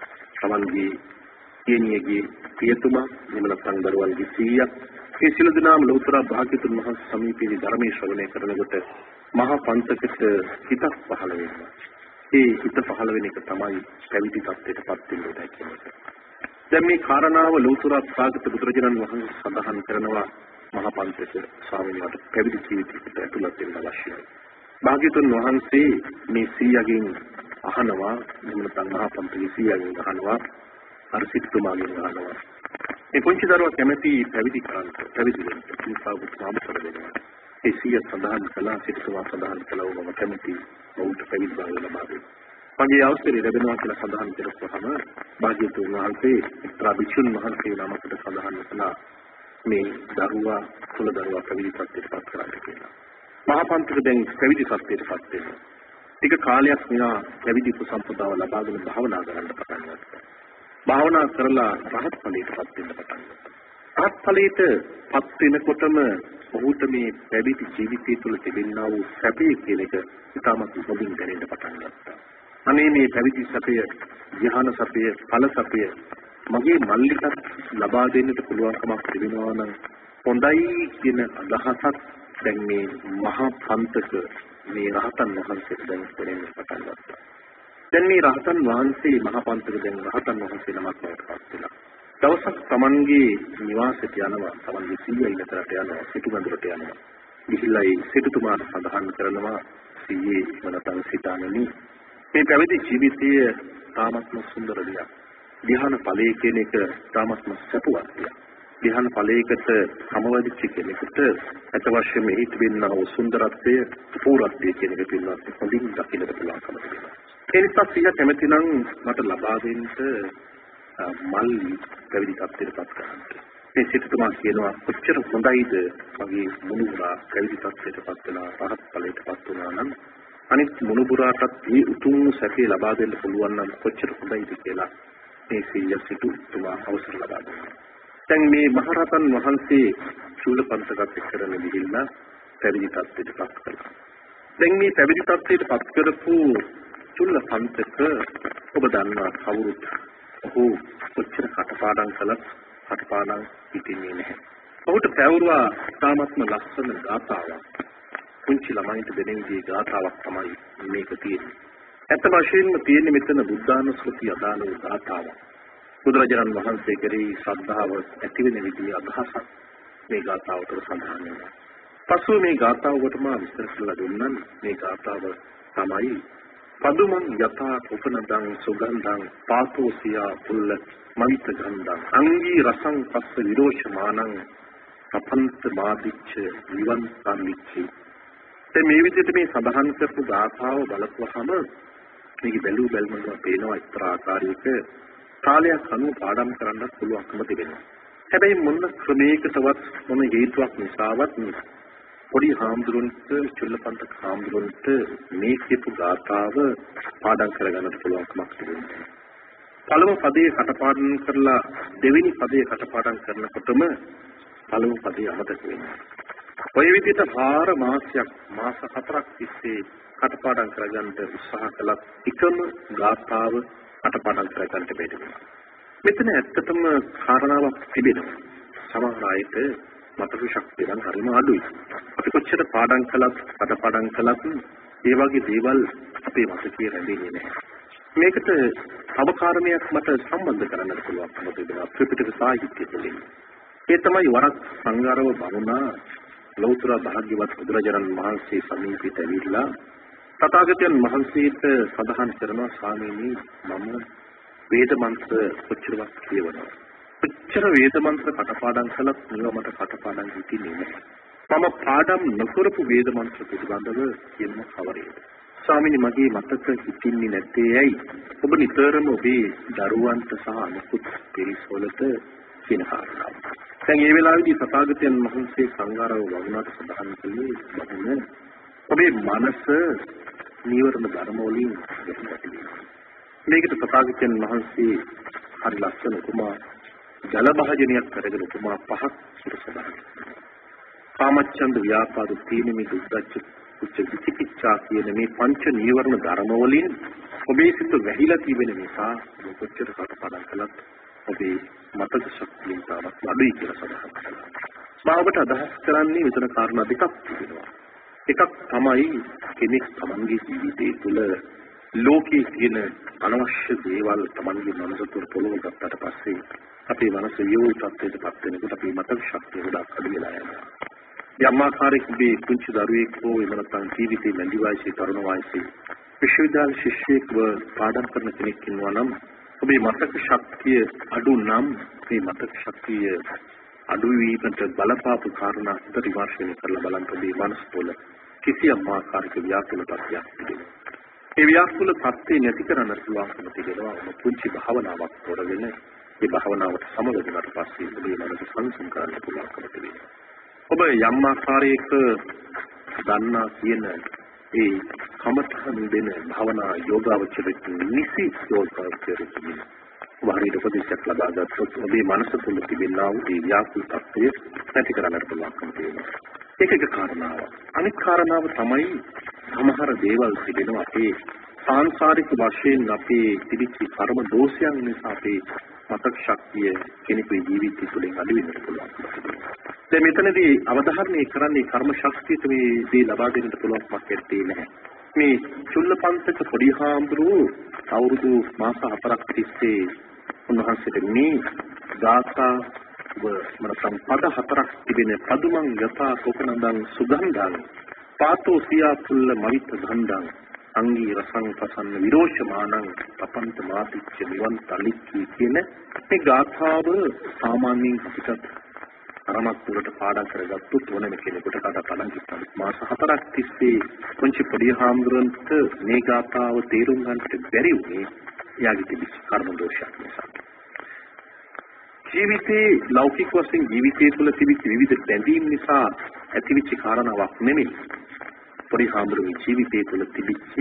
තමන්ගේ දියණියගේ පියතුමා නිමලසං දරුවන්ගේ සීයා ඒ සියලු දෙනාම ලෞතර භාග්‍යතුන් වහන්සේ සමීපයේ ධර්මයේ ශ්‍රවණය කරනකොට මහා පන්සකට හිතක් පහළ වෙනවා. ඒ හිත පහළ වෙන එක තමයි පැවිදි තත්ත්වයටපත් වෙන්නේ කියන එක. දැන් මේ කාරණාව ලෞතර භාග්‍යත බුදුරජාණන් වහන්සේ සඳහන් කරනවා මහා පන්සක ස්වාමීන් වහන්සේ පැවිදි ජීවිතයට ඇතුළත් වෙන්න අවශ්‍යයි. භාග්‍යතුන් වහන්සේ මේ සීයාගෙන් අහනවා නිමලසං මහා පන්සකේ සීයාගෙන් අහනවා අර සිටුමාගෙන් අහනවා මේ පුංචි දරුවා කැමැති පැවිදි කරන්න පැවිදි වෙන්න කිසිවක් සාමතර වෙනවා. ඒ සිය සඳහන් කළා සිටුමා සඳහන් කළා ඔබ කැමැති ඔවුන්ට පැවිදි බව ලබා දෙන්න. මගේ අවසරය ලැබෙනවා කියලා සඳහන් කරපුවාම භාග්‍යතුන් වහන්සේ එක්තරා භික්ෂුන් වහන්සේ නමකට සඳහන් කළා මේ දරුවා කුල දරුවා පැවිදි තත්ත්වයටපත් කරන්න කියලා. මහා පන්තික දැන් පැවිදි තත්ත්වයටපත් වෙනවා. ටික කාලයක් මෙයා පැවිදි කුසම්පදාව ලබාගෙන භාවනා කරන්න පටන් ගත්තා. භාවනා කරලා රහත් ඵලයටපත් වෙන්න පටන් ගත්තා. රහත් ඵලයටපත් වෙනකොටම ඔහුට මේ පැවිදි ජීවිතය තුළ තිබෙනා වූ සැපය කියන එක ඉතාමත් හොඳින් දැනෙන්න පටන් ගත්තා. අනේ මේ පැවිදි සැපය, ධ්‍යාන සැපය, ඵල සැපය මගේ මල්ලිකට ලබා දෙන්නට පුළුවන්කමක් තිබෙනවා නම් හොඳයි කියන අදහසක් දැන් මේ මහා පන්තක මේ රහතන් වහන්සේට දැන් දැනෙන්න පටන් ගත්තා. දැන් මේ රහතන් වහන්සේ මහා පන්තක දැන් රහතන් වහන්සේ නමක් බවට පත් වෙලා. දවසක් තමන්ගේ නිවාසයට යනවා, තමන්ගේ සීයා ඉන්න තැනට යනවා, සිටුමඳුරට යනවා. ගිහිල්ලා ඒ සිටුතුමාට සඳහන් කරනවා සීයේ මනතන් සිතානනි මේ පැවිදි ජීවිතය තාමත්ම සුන්දර දෙයක්. ධ්‍යාන ඵලයේ කියන එක තාමත්ම සතුටක් දෙයක්. ධ්‍යාන ඵලයකට සමවදිච්ච කෙනෙකුට අතවශ්‍ය මෙහි තිබෙනා වූ සුන්දරත්වය, පූර්ණත්වය කියන එක පිළිබඳව හොඳින් දකින්නට පුළුවන්කම තිබෙනවා. ඒ නිසා සීයා කැමති නම් මට ලබා දෙන්න මල් පැවිදි තත්ත්වයටපත් කරන්න. මේ සිටුතුමා කියනවා කොච්චර හොඳයිද මගේ මුණුබුරා පැවිදි තත්ත්වයටපත් වෙලා රහත් ඵලයටපත් වුණා නම් අනිත් මුණුබුරාටත් මේ උතුම් සැපේ ලබා දෙන්න පුළුවන් නම් කොච්චර හොඳයිද කියලා මේ සීයා සිටුතුමා අවසර ලබා දුන්නා. දැන් මේ මහරහතන් වහන්සේ චූලපන්තකත් එක්කරන ගිහිල්ලා පැවිදි තත්ත්වයටපත් කළා. දැන් මේ පැවිදි තත්ත්වයටපත් කරපු චූලපන්තක ඔබ දන්නවා කවුරුත් ඔහු කොච්චර කටපාඩම් කළත් කටපාඩම් හිටින්නේ නැහැ. ඔහුට පැවරුවා තාමත්ම ලස්සන ගාථාවක්. පුංචි ළමයින්ට දෙනෙන්ගේ ගාථාවක් තමයි මේක තියෙන්නේ. ඇත්ත වශයෙන්ම තියෙන්නේ මෙතන බුද්ධානුස්මෘතිය අදාළ වූ ගාථාවක්. බුදුරජාණන් වහන්සේ කෙරෙහි ශ්‍රද්ධාව ඇති වෙන විදිහේ අදහසක් මේ ගාථාවට සඳහන් වෙනවා. පසු මේ ගාථාව ඔබටම විස්තර කරලා දුන්නම්. මේ ගාථාව තමයි පදුමං යථා උපනදං සුගන්ධං පාතෝසියා පුල්ල මවිත ගන්ධං අංගී රසං පස්ස විරෝෂමානං අපන්ත මාදිච්ච විවන් සම්මිච්චි. මේ විදිහට මේ සඳහන් කරපු ගාථාව බලපුවහම මේක බැලු බැලමම පේනවා එක්තරා ආකාරයක කාලයක් අනුව පාඩම් කරන්න පුළුවන්කම තිබෙනවා. හැබැයි මොන ක්‍රමයකටවත් මොන හේතුවක් නිසාවත් පොඩි හාමුදුරන්ට චුල්ලපන්තක හාමුදුරන්ට මේ කියපු ගාථාව පාඩම් කරගන්නට පුළුවන්කමක් තිබෙනවා. පළමු පදයේ කටපාඩම් කරලා දෙවෙනි පදයේ කටපාඩම් කරනකොටම පළමු පදයේ අමතක වෙනවා. ඔය විදිහට හාර මාසයක් මාස හතරක් තිස්සේ කටපාඩම් කරගන්න උත්සාහ කළත් එකම ගාථාව කටපාඩම් කරගන්න බැහැ. මෙතන ඇත්තටම කාරණාවක් තිබෙනවා. සමහර අයට මතක ශක්තිය නම් හරිම අඩුයි. අපි කොච්චර පාඩම් කළත් කටපාඩම් කළත් ඒ වගේ දේවල් අපේ මතකයේ රැඳෙන්නේ නැහැ. මේකට තව කාරණයක් මට සම්බන්ධ කරන්නට පුළුවන්කම තිබෙනවා ත්‍රිපිටක සාහිත්‍ය තුළින්. ඒ තමයි වරක් සංඝාරව බමුණා ලෞතර භාග්‍යවත් බුදුරජාණන් වහන්සේ සමීපයට ඇවිල්ලා තථාගතයන් වහන්සේට සඳහන් කරනවා ස්වාමීනි මම වේද මන්ත්‍ර කොච්චරවත් කියවනවා. කොච්චර වේද මන්ත්‍ර කටපාඩම් කළත් මේවා මට කටපාඩම් හිටින්නේ නැහැ. මම පාඩම් නොකරපු වේද මන්ත්‍ර පිළිබඳව කියන්න කවරේද? ස්වාමීනි මගේ මතක හිටින්නේ නැත්තේ ඇයි? ඔබ නිතරම ඔබේ දරුවන්ට සහ අනිකුත් පිරිස් වලට කියන කාරණාව. දැන් මේ වෙලාවේදී තථාගතයන් වහන්සේ සංඝාරව වුණාට සඳහන් කළේ බහුන ඔබේ මනස නීවරණ ධර්ම වලින් ගැටෙනවා. මේකට තථාගතයන් වහන්සේ හරි ලස්සන උපමා ජල භාජනයක් කරගෙන උපමා පහක් සුරසදාන. කාමච්ඡන්ද ව්‍යාපාද තීනමි දුක්ඛ උච්ච විචිකිච්ඡා කියන මේ පංච නීවරණ ධර්ම වලින් ඔබේ සිත වැහිලා තිබෙන නිසා ඔබ කොච්චර කටපාඩම් කළත් ඔබේ මතක ශක්තිය තාමත් අඩුයි කියලා සඳහන් කරනවා. මම ඔබට අදහස් කරන්නේ මෙතන කාරණා දෙකක් තිබෙනවා. එකක් තමයි කෙනෙක් තමන්ගේ ජීවිතය තුළ ලෝකයේ තියෙන අනවශ්‍ය දේවල් තමන්ගේ මනස තුළ පොළොව ගත්තට පස්සේ අපේ මනස යොමු තත්ත්වයටපත් වෙනකොට අපේ මතක ශක්තිය ගොඩක් අඩු වෙලා යනවා. යම් ආකාරයකදී පුංචි දරුවෙක් හෝ එහෙම නැත්නම් ජීවිතේ මැදි වයසේ තරුණ වයසේ විශ්වවිද්‍යාල ශිෂ්‍යයෙක්ව පාඩම් කරන කෙනෙක් ඉන්නවා නම් ඔබේ මතක ශක්තිය අඩු නම් මේ මතක ශක්තිය අඩු වීමට බලපාපු කාරණා හිත විමර්ශනය කරලා බලන්න ඔබේ මනස තුළ කිසියම් ආකාරයක ව්‍යාකූල තත්ත්වයක් තිබෙනවා. ඒ ව්‍යාකූල තත්ත්වය නැති කරන්න පුළුවන්කම තිබෙනවා. ඔබ පුංචි භාවනාවක් කරගෙන ඒ භාවනාවට සමවැදුනට පස්සේ ඔබේ මනස සංසම් කරන්න පුළුවන්කම තිබෙනවා. ඔබ යම් ආකාරයක දන්නා කියන ඒ කමඨහන් දෙන භාවනා යෝගාවචරිත නිසි යෝගාවචරිත වහරිද උපදේශයක් ලබා ගත්තොත් ඔබේ මනස තුළ තිබෙනා වූ ඒ ව්‍යාකූල තත්ත්වය නැති කරන්නට පුළුවන්කම තියෙනවා. ඒක එක කාරණාවක්. අනිත් කාරණාව තමයි සමහර දේවල් තිබෙනවා අපේ සාංශාරික වශයෙන් අපේ තිබිච්ච කර්ම දෝෂයන් නිසා අපේ මතක ශක්තිය කෙනෙකුගේ ජීවිතය තුළින් අඩු වෙන්නට පුළුවන්. දැන් මෙතනදී අවධාරණය කරන්නේ කර්ම ශක්තියට මේ දේ ලබා දෙන්නට පුළුවන්කමක් නැත්තේ නැහැ. මේ චුල්ලපන්තක පොඩි හාමුදුරුවෝ අවුරුදු මාස හතරක් තිස්සේ උන්වහන්සේට මේ ගාථා මනසම් පද හතරක් තිබෙන පදුමන් යථා කොකනඳන් සුගන්ධං පාතෝ සියා පුල්ල මවිත ගන්ධං අංගී රසං පසන්න විරෝෂමානං තපන්ත මාතිච්ච නිවන් තලික්කී කියන මේ ගාථාව සාමාන්‍යයෙන් අපිට අරමක් පුරට පාඩම් කරගත්තොත් ඕනෑම කෙනෙකුට කඩපාඩම් කිව්වා. මාස හතරක් තිස්සේ පුංචි පොඩි හාමුදුරන්ට මේ ගාථාව තේරුම් ගන්නට බැරි වුණේ එයාගේ තිබිච්ච කර්ම දෝෂයක් නිසා. ජීවිතේ ලෞකික වශයෙන් ජීවිතය තුළ තිබිච්ච විවිධ බැඳීම් නිසා ඇතිවෙච්ච කාරණාවක් නෙමෙයි. පොඩි හාමුදුරුවෝ ජීවිතය තුළ තිබිච්ච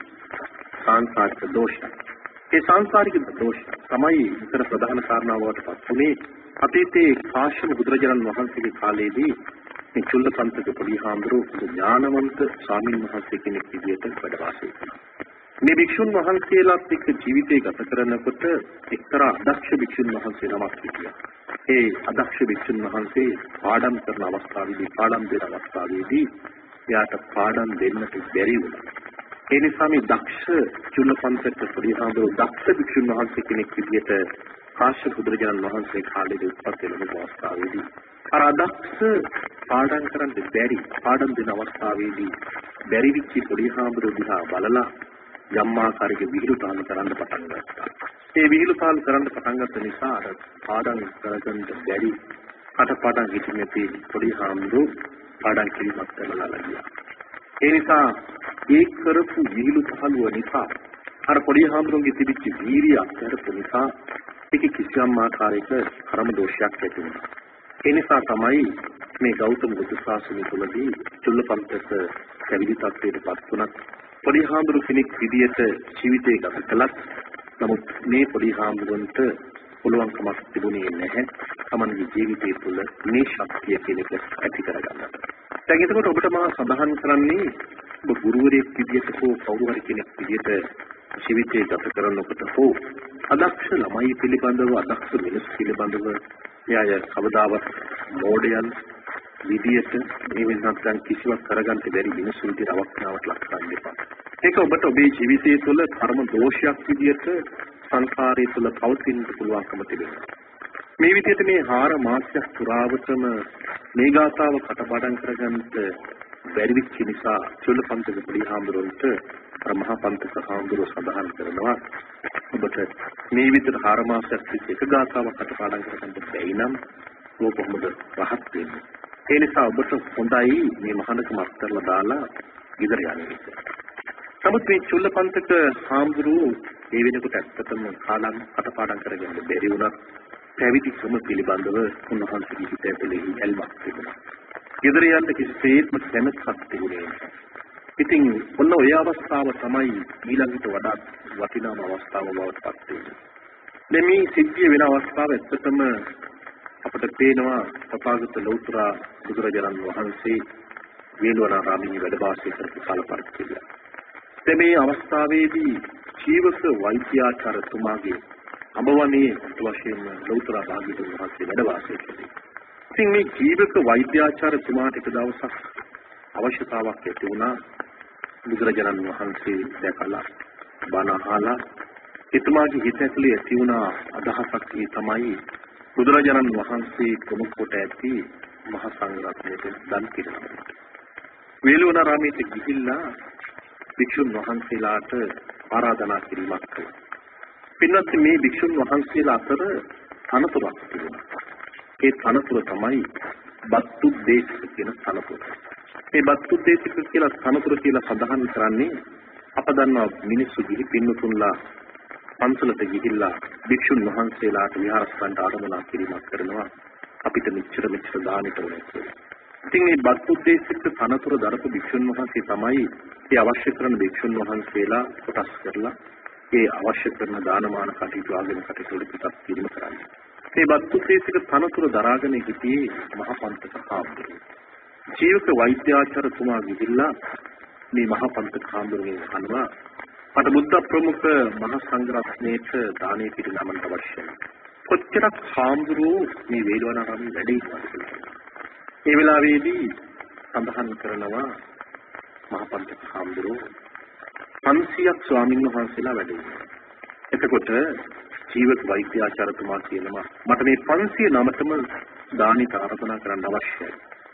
සංසාරික දෝෂය. ඒ සංසාරික දෝෂ තමයි විතර ප්‍රධාන කාරණාවට පත් වුණේ. අතීතයේ කාශ්‍යප බුදුරජාණන් වහන්සේගේ කාලයේදී මේ චුල්ලපන්තක පොඩි හාමුදුරුවෝ ඥානවන්ත ස්වාමීන් වහන්සේ කෙනෙක් විදිහට වැඩ වාසය කළා. මේ භික්ෂුන් වහන්සේලාත් එක්ක ජීවිතය ගත කරනකොට එක්තරා අදක්ෂ භික්ෂුන් වහන්සේ නමක් හිටියා. ඒ අදක්ෂ භික්ෂුන් වහන්සේ පාඩම් කරන අවස්ථාවේදී පාඩම් දෙන අවස්ථාවේදී එයාට පාඩම් දෙන්නට බැරි වුණා. ඒ නිසා මේ දක්ෂ චුල්ලපන්තක පොඩි හාමුදුරුවෝ දක්ෂ භික්ෂුන් වහන්සේ කෙනෙක් විදිහට කාශ්‍යප බුදුරජාණන් වහන්සේ කාලේදී උත්පත්ති ලැබුණු අවස්ථාවේදී අර අදක්ෂ පාඩම් කරන්න බැරි පාඩම් දෙන අවස්ථාවේදී බැරි විච්ච පොඩි හාමුදුරුවෝ දිහා බලලා යම්මාකාරයක විහිළු තාල කරන්න පටන් ගත්තා. ඒ විහිළු තාල කරන්න පටන් ගත්ත නිසා අර පාඩම් කරගන්න බැරි කටපාඩම් හිටින්නේ නැති පොඩි හාමුදුරුවෝ පාඩම් කිරීමක් කරලා ගියා. ඒ නිසා ඒ කරපු විහිළු තාලුව නිසා අර පොඩි හාමුදුරුවෝගේ තිබිච්ච වීරිය අත්හැරපු නිසා ඒක කිසියම් ආකාරයක කර්ම දෝෂයක් ඇති වුණා. ඒ නිසා තමයි මේ ගෞතම බුදු සාසනය තුළදී චුල්ලපන්තක පැවිදි තත්ත්වයට පත් වුණත් පොඩි හාමුදුරු කෙනෙක් විදියට ජීවිතය ගත කළත් නමුත් මේ පොඩි හාමුදුරන්ට පුළුවන්කමක් තිබුණේ නැහැ තමන්ගේ ජීවිතය තුළ මේ ශක්තිය කියන එක ඇති කරගන්නට. දැන් එතකොට ඔබට මා සඳහන් කරන්නේ ඔබ ගුරුවරයෙක් විදියට හෝ කවුරු හරි කෙනෙක් විදියට ජීවිතය ගත කරනකොට හෝ අදක්ෂ ළමයි පිළිබඳව අදක්ෂ මිනිස් පිළිබඳව එයාය කවදාවත් මෝඩයන් විදියට මේ වෙනත්නම් කිසිවක් කරගන්න බැරි මිනිස්සු විදියට අවස්ථාවක් ලක් කරන්න එපා. ඒක ඔබට ඔබේ ජීවිතය තුළ කර්ම දෝෂයක් විදියට සංකාරය තුළ පවතින්න පුළුවන්කම තිබෙනවා. මේ විදිහට මේ හාර මාසයක් පුරාවටම මේ ගාථාව කටපාඩම් කරගන්නට බැරි වෙච්ච නිසා චුල්ලපන්තක පිළිහාමුදුරන්ට අර මහා පන්තක හාමුදුරුවෝ සඳහන් කරනවා ඔබට මේ විදිහට හාර මාසයක් තිස්සේ එක ගාථාවක් කටපාඩම් කරගන්න බැයි නම් ඔබ කොහොමද රහත් වෙන්නේ? ඒ නිසා ඔබට හොඳයි මේ මහානකම අත්හැරලා දාලා ගෙදර යන්නේ. නමුත් මේ චුල්ලපන්තක හාමුදුරුවෝ ඒ වෙනකොට ඇත්තටම කාලම් කටපාඩම් කරගන්න බැරි වුණා. පැවිදි ක්‍රම පිළිබඳව උන්වහන්සේගේ හිතේ පිළිහි ඇල්මක් තිබුණා. ගෙදර යන්න කිසිසේත්ම කැමැත්තක් තිබුණේ නැහැ. ඉතින් ඔන්න ඔය අවස්ථාව තමයි ඊළඟට වඩා වටිනාම අවස්ථාව බවට පත් වෙන්නේ. දැන් මේ සිද්ධිය වෙන අවස්ථාව ඇත්තටම අපිට පේනවා තථාගත ලෞතර බුදුරජාණන් වහන්සේ වේළුවනාරාමයේ වැඩ වාසය කරපු කාල පරිච්ඡේදය. දැන් මේ අවස්ථාවේදී ජීවක වෛද්‍යාචාර්යතුමාගේ අඹවනේ වශයෙන් ලෞතර භාග්‍යවතුන් වහන්සේ වැඩ වාසය කළේ. ඉතින් මේ ජීවක වෛද්‍යාචාර්යතුමාට එක දවසක් අවශ්‍යතාවක් ඇති වුණා බුදුරජාණන් වහන්සේ දැකලා බණ අහලා එතුමාගේ හිත ඇතුලේ ඇති වුණ අදහසක් ඒ තමයි බුදුරජාණන් වහන්සේ ප්‍රමුඛ කොට ඇති මහා සංඝරත්නයට දන් පිළිගන්න. වේළුවනාරාමයට ගිහිල්ලා භික්ෂුන් වහන්සේලාට ආරාධනා කිරීමක් කළා. පින්වත් මේ භික්ෂුන් වහන්සේලා අතර තනතුරක් තිබුණා. ඒ තනතුර තමයි බත්තුද්දේශක කියන තනතුර. මේ බත්තුද්දේශක කියලා තනතුර කියලා සඳහන් කරන්නේ අප දන්නවා මිනිස්සු ගිහි පින්නතුන්ලා පන්සලට ගිහිල්ලා භික්ෂුන් වහන්සේලාට විහාරස්ථානට ආරාධනා කිරීමක් කරනවා අපිට මෙච්චර මෙච්චර දානෙට ඕනේ කියලා. ඉතින් මේ බත්තුද්දේශක තනතුර දරපු භික්ෂුන් වහන්සේ තමයි ඒ අවශ්‍ය කරන භික්ෂුන් වහන්සේලා කොටස් කරලා ඒ අවශ්‍ය කරන දානමාන කටයුතු ආගෙන කටයුතු පිටත් කිරීම කරන්නේ. මේ බත්තුද්දේශක තනතුර දරාගෙන සිටියේ මහා පන්තක හාමුදුරුවෝ. ජීවක වෛද්‍යාචාර්යතුමා ගිහිල්ලා මේ මහා පන්තක හාමුදුරුවෝ අහනවා මට බුද්ධ ප්‍රමුඛ මහා සංඝරත්නයේට දානෙ පිළිගන්නට අවශ්‍යයි. කොච්චරක් හාමුදුරුවෝ මේ වේළුවනාරාමයේ වැඩ ඉන්නවද කියලා. ඒ වෙලාවේදී සඳහන් කරනවා මහා පන්තක හාමුදුරුවෝ පන්සියයක් ස්වාමීන් වහන්සේලා වැඩ ඉන්නවා. එතකොට ජීවක වෛද්‍යාචාර්යතුමා කියනවා මට මේ පන්සිය නමතම දානෙට ආරාධනා කරන්න අවශ්‍යයි.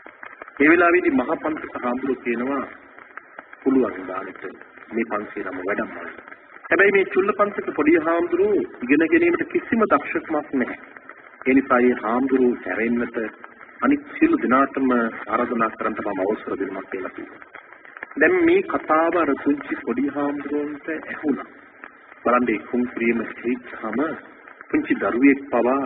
ඒ වෙලාවේදී මහා පන්තක හාමුදුරුවෝ කියනවා පුළුවන් දානෙට මේ පන්සිය නම වැඩමවන්න. හැබැයි මේ චුල්ලපන්තක පොඩි හාමුදුරුවෝ ඉගෙන ගැනීමට කිසිම දක්ෂකමක් නැහැ. ඒ නිසා මේ හාමුදුරුවෝ හැරෙන්නට අනිත් සියලු දෙනාටම ආරාධනා කරන්න මම අවසර දෙන්නම් කියලා කිව්වා. දැන් මේ කතාව අර පුංචි පොඩි හාමුදුරුවන්ට ඇහුණා. බලන්න කුම් ක්‍රියම හිච්චාම පුංචි දරුවෙක් පවා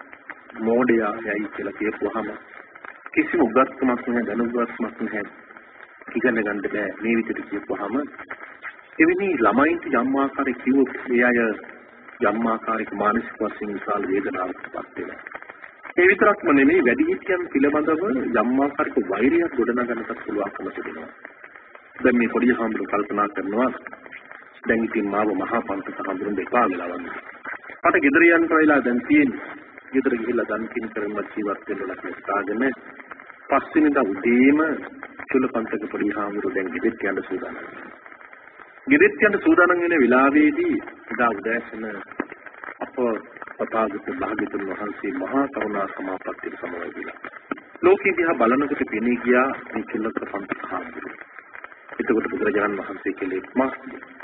මෝඩයා යයි කියලා කියපුවාම කිසිම උගත්කමක් නැහැ දැනුගත්කමක් නැහැ. ඉගෙන ගන්න බෑ මේ විදිහට කියපුවාම එවැනි ළමයින්ට යම් ආකාරයක කිව්වොත් ඒ අය යම් ආකාරයක මානසික වශයෙන් විශාල වේදනාවකට පත් වෙනවා. ඒ විතරක්ම නෙමෙයි වැඩිහිටියන් පිළිබඳව යම් ආකාරයක වෛරයක් ගොඩනගන්නත් පුළුවන්කම තිබෙනවා. දැන් මේ පොඩි හාමුදුරුවෝ කල්පනා කරනවා දැන් ඉතින් මාව මහා පන්තක හාමුදුරුවෝ දෙපා වෙලා වගේ. මට ගෙදර යන්න වෙලා දැන් තියෙන්නේ. ගෙදර ගිහිල්ලා දන් කින් කරන්න ජීවත් වෙන්න ලක්ෂණ කාගෙන පස්වෙනිදා උදේම චුල්ලපන්තක පොඩි හාමුදුරුවෝ දැන් ගෙදෙට්ට යන්න සූදානම්. ගෙදෙට්ට යන්න සූදානම් වෙන වෙලාවේදී එදා උදෑසන අප පතාගත භාග්‍යතුන් වහන්සේ මහා කරුණා සමාපත්තිය සමවැදිලා. ලෝකේ දිහා බලනකොට පෙනී ගියා මේ චුල්ලපන්තක හාමුදුරුවෝ. එතකොට බුදුරජාණන් වහන්සේ කෙලෙක් මා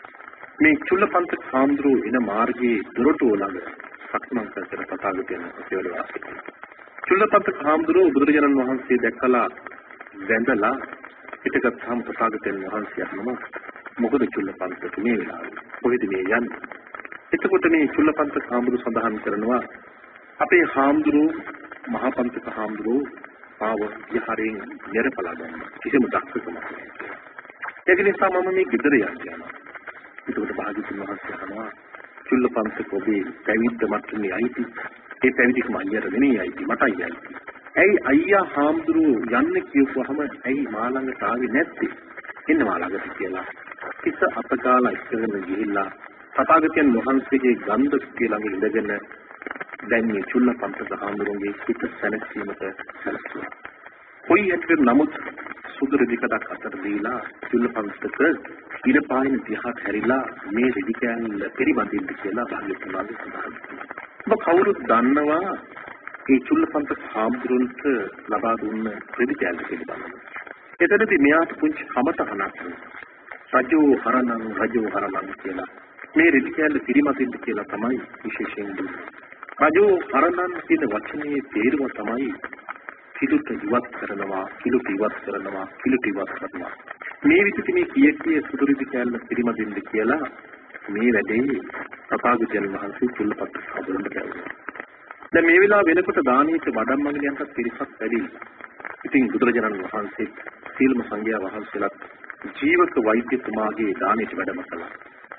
මේ චුල්ලපන්තක හාමුදුරුවෝ එන මාර්ගයේ දොරටුව ළඟ සක්මන් කරගෙන තථාගතයන් වහන්සේ වැඩ වාසය කළා. චුල්ලපන්තක හාමුදුරුවෝ බුදුරජාණන් වහන්සේ දැකලා වැඳලා පිටකත්හම තථාගතයන් වහන්සේ අහනවා මොකද චුල්ලපන්තක මේ වෙලාවේ කොහෙද මේ යන්නේ? එතකොට මේ චුල්ලපන්තක හාමුදුරුවෝ සඳහන් කරනවා අපේ හාමුදුරුවෝ මහා පන්තක හාමුදුරුවෝ ආව යහරෙන් නිරපලා ගන්න කිසිම දක්ෂකමක් නැහැ. ඒක නිසා මම මේ ගෙදර යනවා. ඒකට භාග්‍යතුන් වහන්සේ අහනවා චුල්ලපන්තක ඔබේ පැවිද්ද මට්ටමේ අයිති. ඒ පැවිදිකම අයියට නෙමෙයි අයිති මටයි අයිති. ඇයි අයියා හාමුදුරුවෝ යන්නේ කියපුවාම ඇයි මා ළඟට ආවේ නැත්තේ? එන්න මා ළඟට කියලා. කිස අපකාලා ඉස්සරගෙන ගිහිල්ලා තථාගතයන් වහන්සේගේ ගන්ධ කියලා ඉඳගෙන දැන් මේ චුල්ලපන්තක හාමුදුරුවෝගේ සිත සැලසීමට සැලසුවා. කොයි හැටට නමුත් සුදු රෙදිකඩක් අතට දීලා චුල්ලපන්තක ඉරපායින් දිහාට හැරිලා මේ රෙදි කෑල්ල පරිබඳින්න කියලා භාග්‍යතුන් වහන්සේ සඳහන් කළා. ඔබ කවුරුත් දන්නවා ඒ චුල්ලපන්තක හාමුදුරුවන්ට ලබා දුන්න ප්‍රතිචාර පිළිබඳව. එතනදී මෙයාට පුංචි කමතහනක් රජෝ හරණං රජෝ හරණං කියලා මේ රිදිකැලේ පිරිමතින්ද කියලා තමයි විශේෂයෙන් දුන්නේ. රජෝ හරණං කියන වචනේ තේරුම තමයි කිලුට ඉවත් කරනවා, කිලුට ඉවත් කරනවා, කිලුට ඉවත් කරනවා. මේ විදිහට මේ කිය කිය සුදු රිදිකැලේ පිරිමතින්ද කියලා මේ වැඩේ තථාගතයන් වහන්සේ චුල්ලපන්තක හාමුදුරුවන්ට කියනවා. දැන් මේ වෙලාව වෙනකොට දානීයට වඩම්මගලියන්ට පිරිසක් වැඩි. ඉතින් බුදුරජාණන් වහන්සේ සීලම සංඝයා වහන්සේලාත් ජීවක වෛද්‍යතුමාගේ දානීයට වැඩම කළා.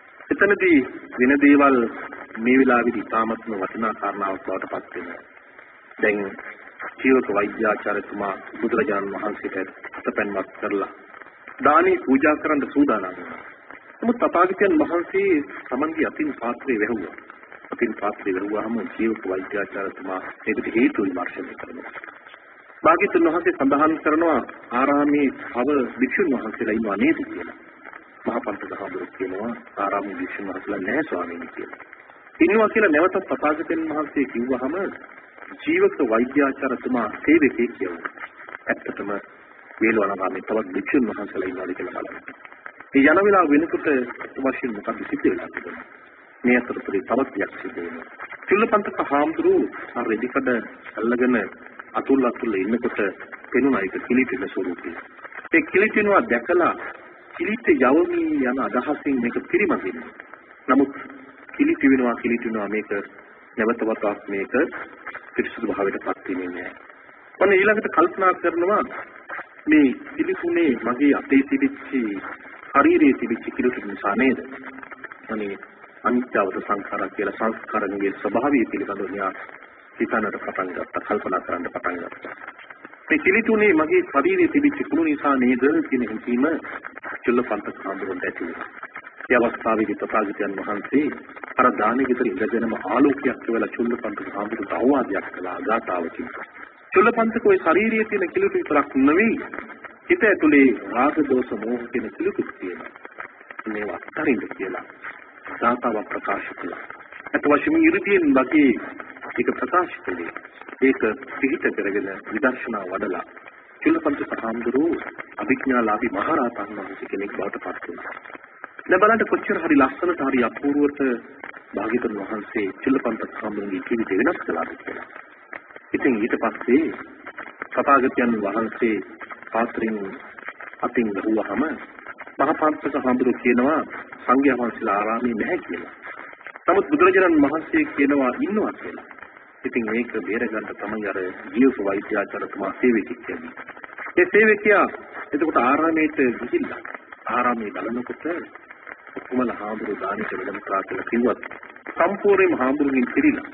එතනදී වෙන දේවල් මේ වෙලාවේදී තාමත්ම වටිනා කාරණාවක් බවට පත් වෙනවා. දැන් ජීවක වෛද්‍යාචාර්යතුමා බුදුරජාණන් වහන්සේට අතපැන්වත් කරලා දානී පූජා කරන්න සූදානම් වුණා. නමුත් තථාගතයන් වහන්සේ තමන්ගේ අතින් පාත්‍රය වැහුවා. අතින් පාත්‍රය වැහුවාම ජීවක වෛද්‍යාචාර්යතුමා ඒකට හේතු විමර්ශනය කරනවා. භාග්‍යවතුන් වහන්සේ සඳහන් කරනවා ආරාමේ තව භික්ෂුන් වහන්සේලා ඉන්නවා නේද කියලා. මහා පන්තක හාමුදුරුවෝ කියනවා ආරාමේ භික්ෂුන් වහන්සේලා නැහැ ස්වාමීනි කියලා. ඉන්නවා කියලා නැවතත් තථාගතයන් වහන්සේ කිව්වහම ජීවක වෛද්‍යාචාර්යතුමා සේවකයෙක් කියනවා. ඇත්තටම වේලවනාරාමේ තවත් භික්ෂුන් වහන්සේලා ඉන්නවාද කියලා බලන්න. මේ යන වෙලාව වෙනකොට වශයෙන් මොකක්ද සිද්ධ වෙලා තිබෙන්නේ? මේ අතරතුරේ තවත් දෙයක් සිද්ධ වෙනවා. චුල්ලපන්තක හාමුදුරුවෝ රෙදිකඩ අල්ලගෙන අතුල් අතුල් ඉන්නකොට පෙනුණා ඒක කිලිටින ස්වරූපය. ඒ කිලිටිනවා දැකලා කිලිට යවමි යන අදහසින් මේක පිරිමදින්න. නමුත් කිලිටි වෙනවා කිලිටිනවා මේක නැවත වතාවක් මේක පිරිසුදු භාවයට පත් වෙන්නේ නැහැ. ඔන්න ඊළඟට කල්පනා කරනවා මේ කිලිටුනේ මගේ අතේ තිබිච්ච ශරීරයේ තිබිච්ච කිලිටු නිසා නේද? අනේ අනිත්‍යවත සංඛාර කියලා සංස්කාරණයේ ස්වභාවය පිළිබඳව න්යා හිතන්නට පටන් ගත්තා, කල්පනා කරන්න පටන් ගත්තා. මේ කිලිටුනේ මගේ ශරීරයේ තිබිච්ච කුණු නිසා නේද කියන හිතීම චුල්ලපන්තක හාමුදුරුවන්ට ඇති වුණා. ඒ අවස්ථාවේදී තථාගතයන් වහන්සේ අර දානෙ විතර ඉඳගෙනම ආලෝකයක් වෙලා චුල්ලපන්තක හාමුදුරුවන්ට අවවාදයක් කළා ගාථාවකින්. චුල්ලපන්තක ඔය ශරීරයේ තියෙන කිලිටු විතරක් නෙවෙයි හිත ඇතුලේ රාග දෝෂ මෝහ කියන කිලිටු තියෙනවා. මේවා අත්හරින්න කියලා ගාථාවක් ප්‍රකාශ කළා. අත වශයෙන් ඉරිදීන් වගේ ඒක ප්‍රකාශ කළේ. ඒක පිළිත කරගෙන විදර්ශනා වඩලා චුල්ලපන්තක හාමුදුරුවෝ අභිඥාලාභී මහරහතන් වහන්සේ කෙනෙක් බවට පත් වුණා. දැන් බලන්න කොච්චර හරි ලස්සනට හරි අපූර්වට භාග්‍යවතුන් වහන්සේ චුල්ලපන්තක හාමුදුරුවෝගේ ජීවිතය වෙනස් කළාද කියලා. ඉතින් ඊට පස්සේ තථාගතයන් වහන්සේ පාත්‍රයෙන් අතින් ගහුවාම මහා පන්තක හාමුදුරුවෝ කියනවා සංඝයා වහන්සේලා ආරාමේ නැහැ කියලා. නමුත් බුදුරජාණන් වහන්සේ කියනවා ඉන්නවා කියලා. ඉතින් මේක බේරගන්න තමයි අර ජීවක වෛද්‍යාචාර්යතුමා සේවකෙක් කියන්නේ. ඒ සේවකයා එතකොට ආරාමයට ගිහිල්ලා ආරාමයේ බලනකොට කුමල හාමුදුරුවෝ දානෙට වෙලම කරා කියලා කිව්වත් සම්පූර්ණයෙන්ම හාමුදුරුවන්ගෙන් පිළිලා.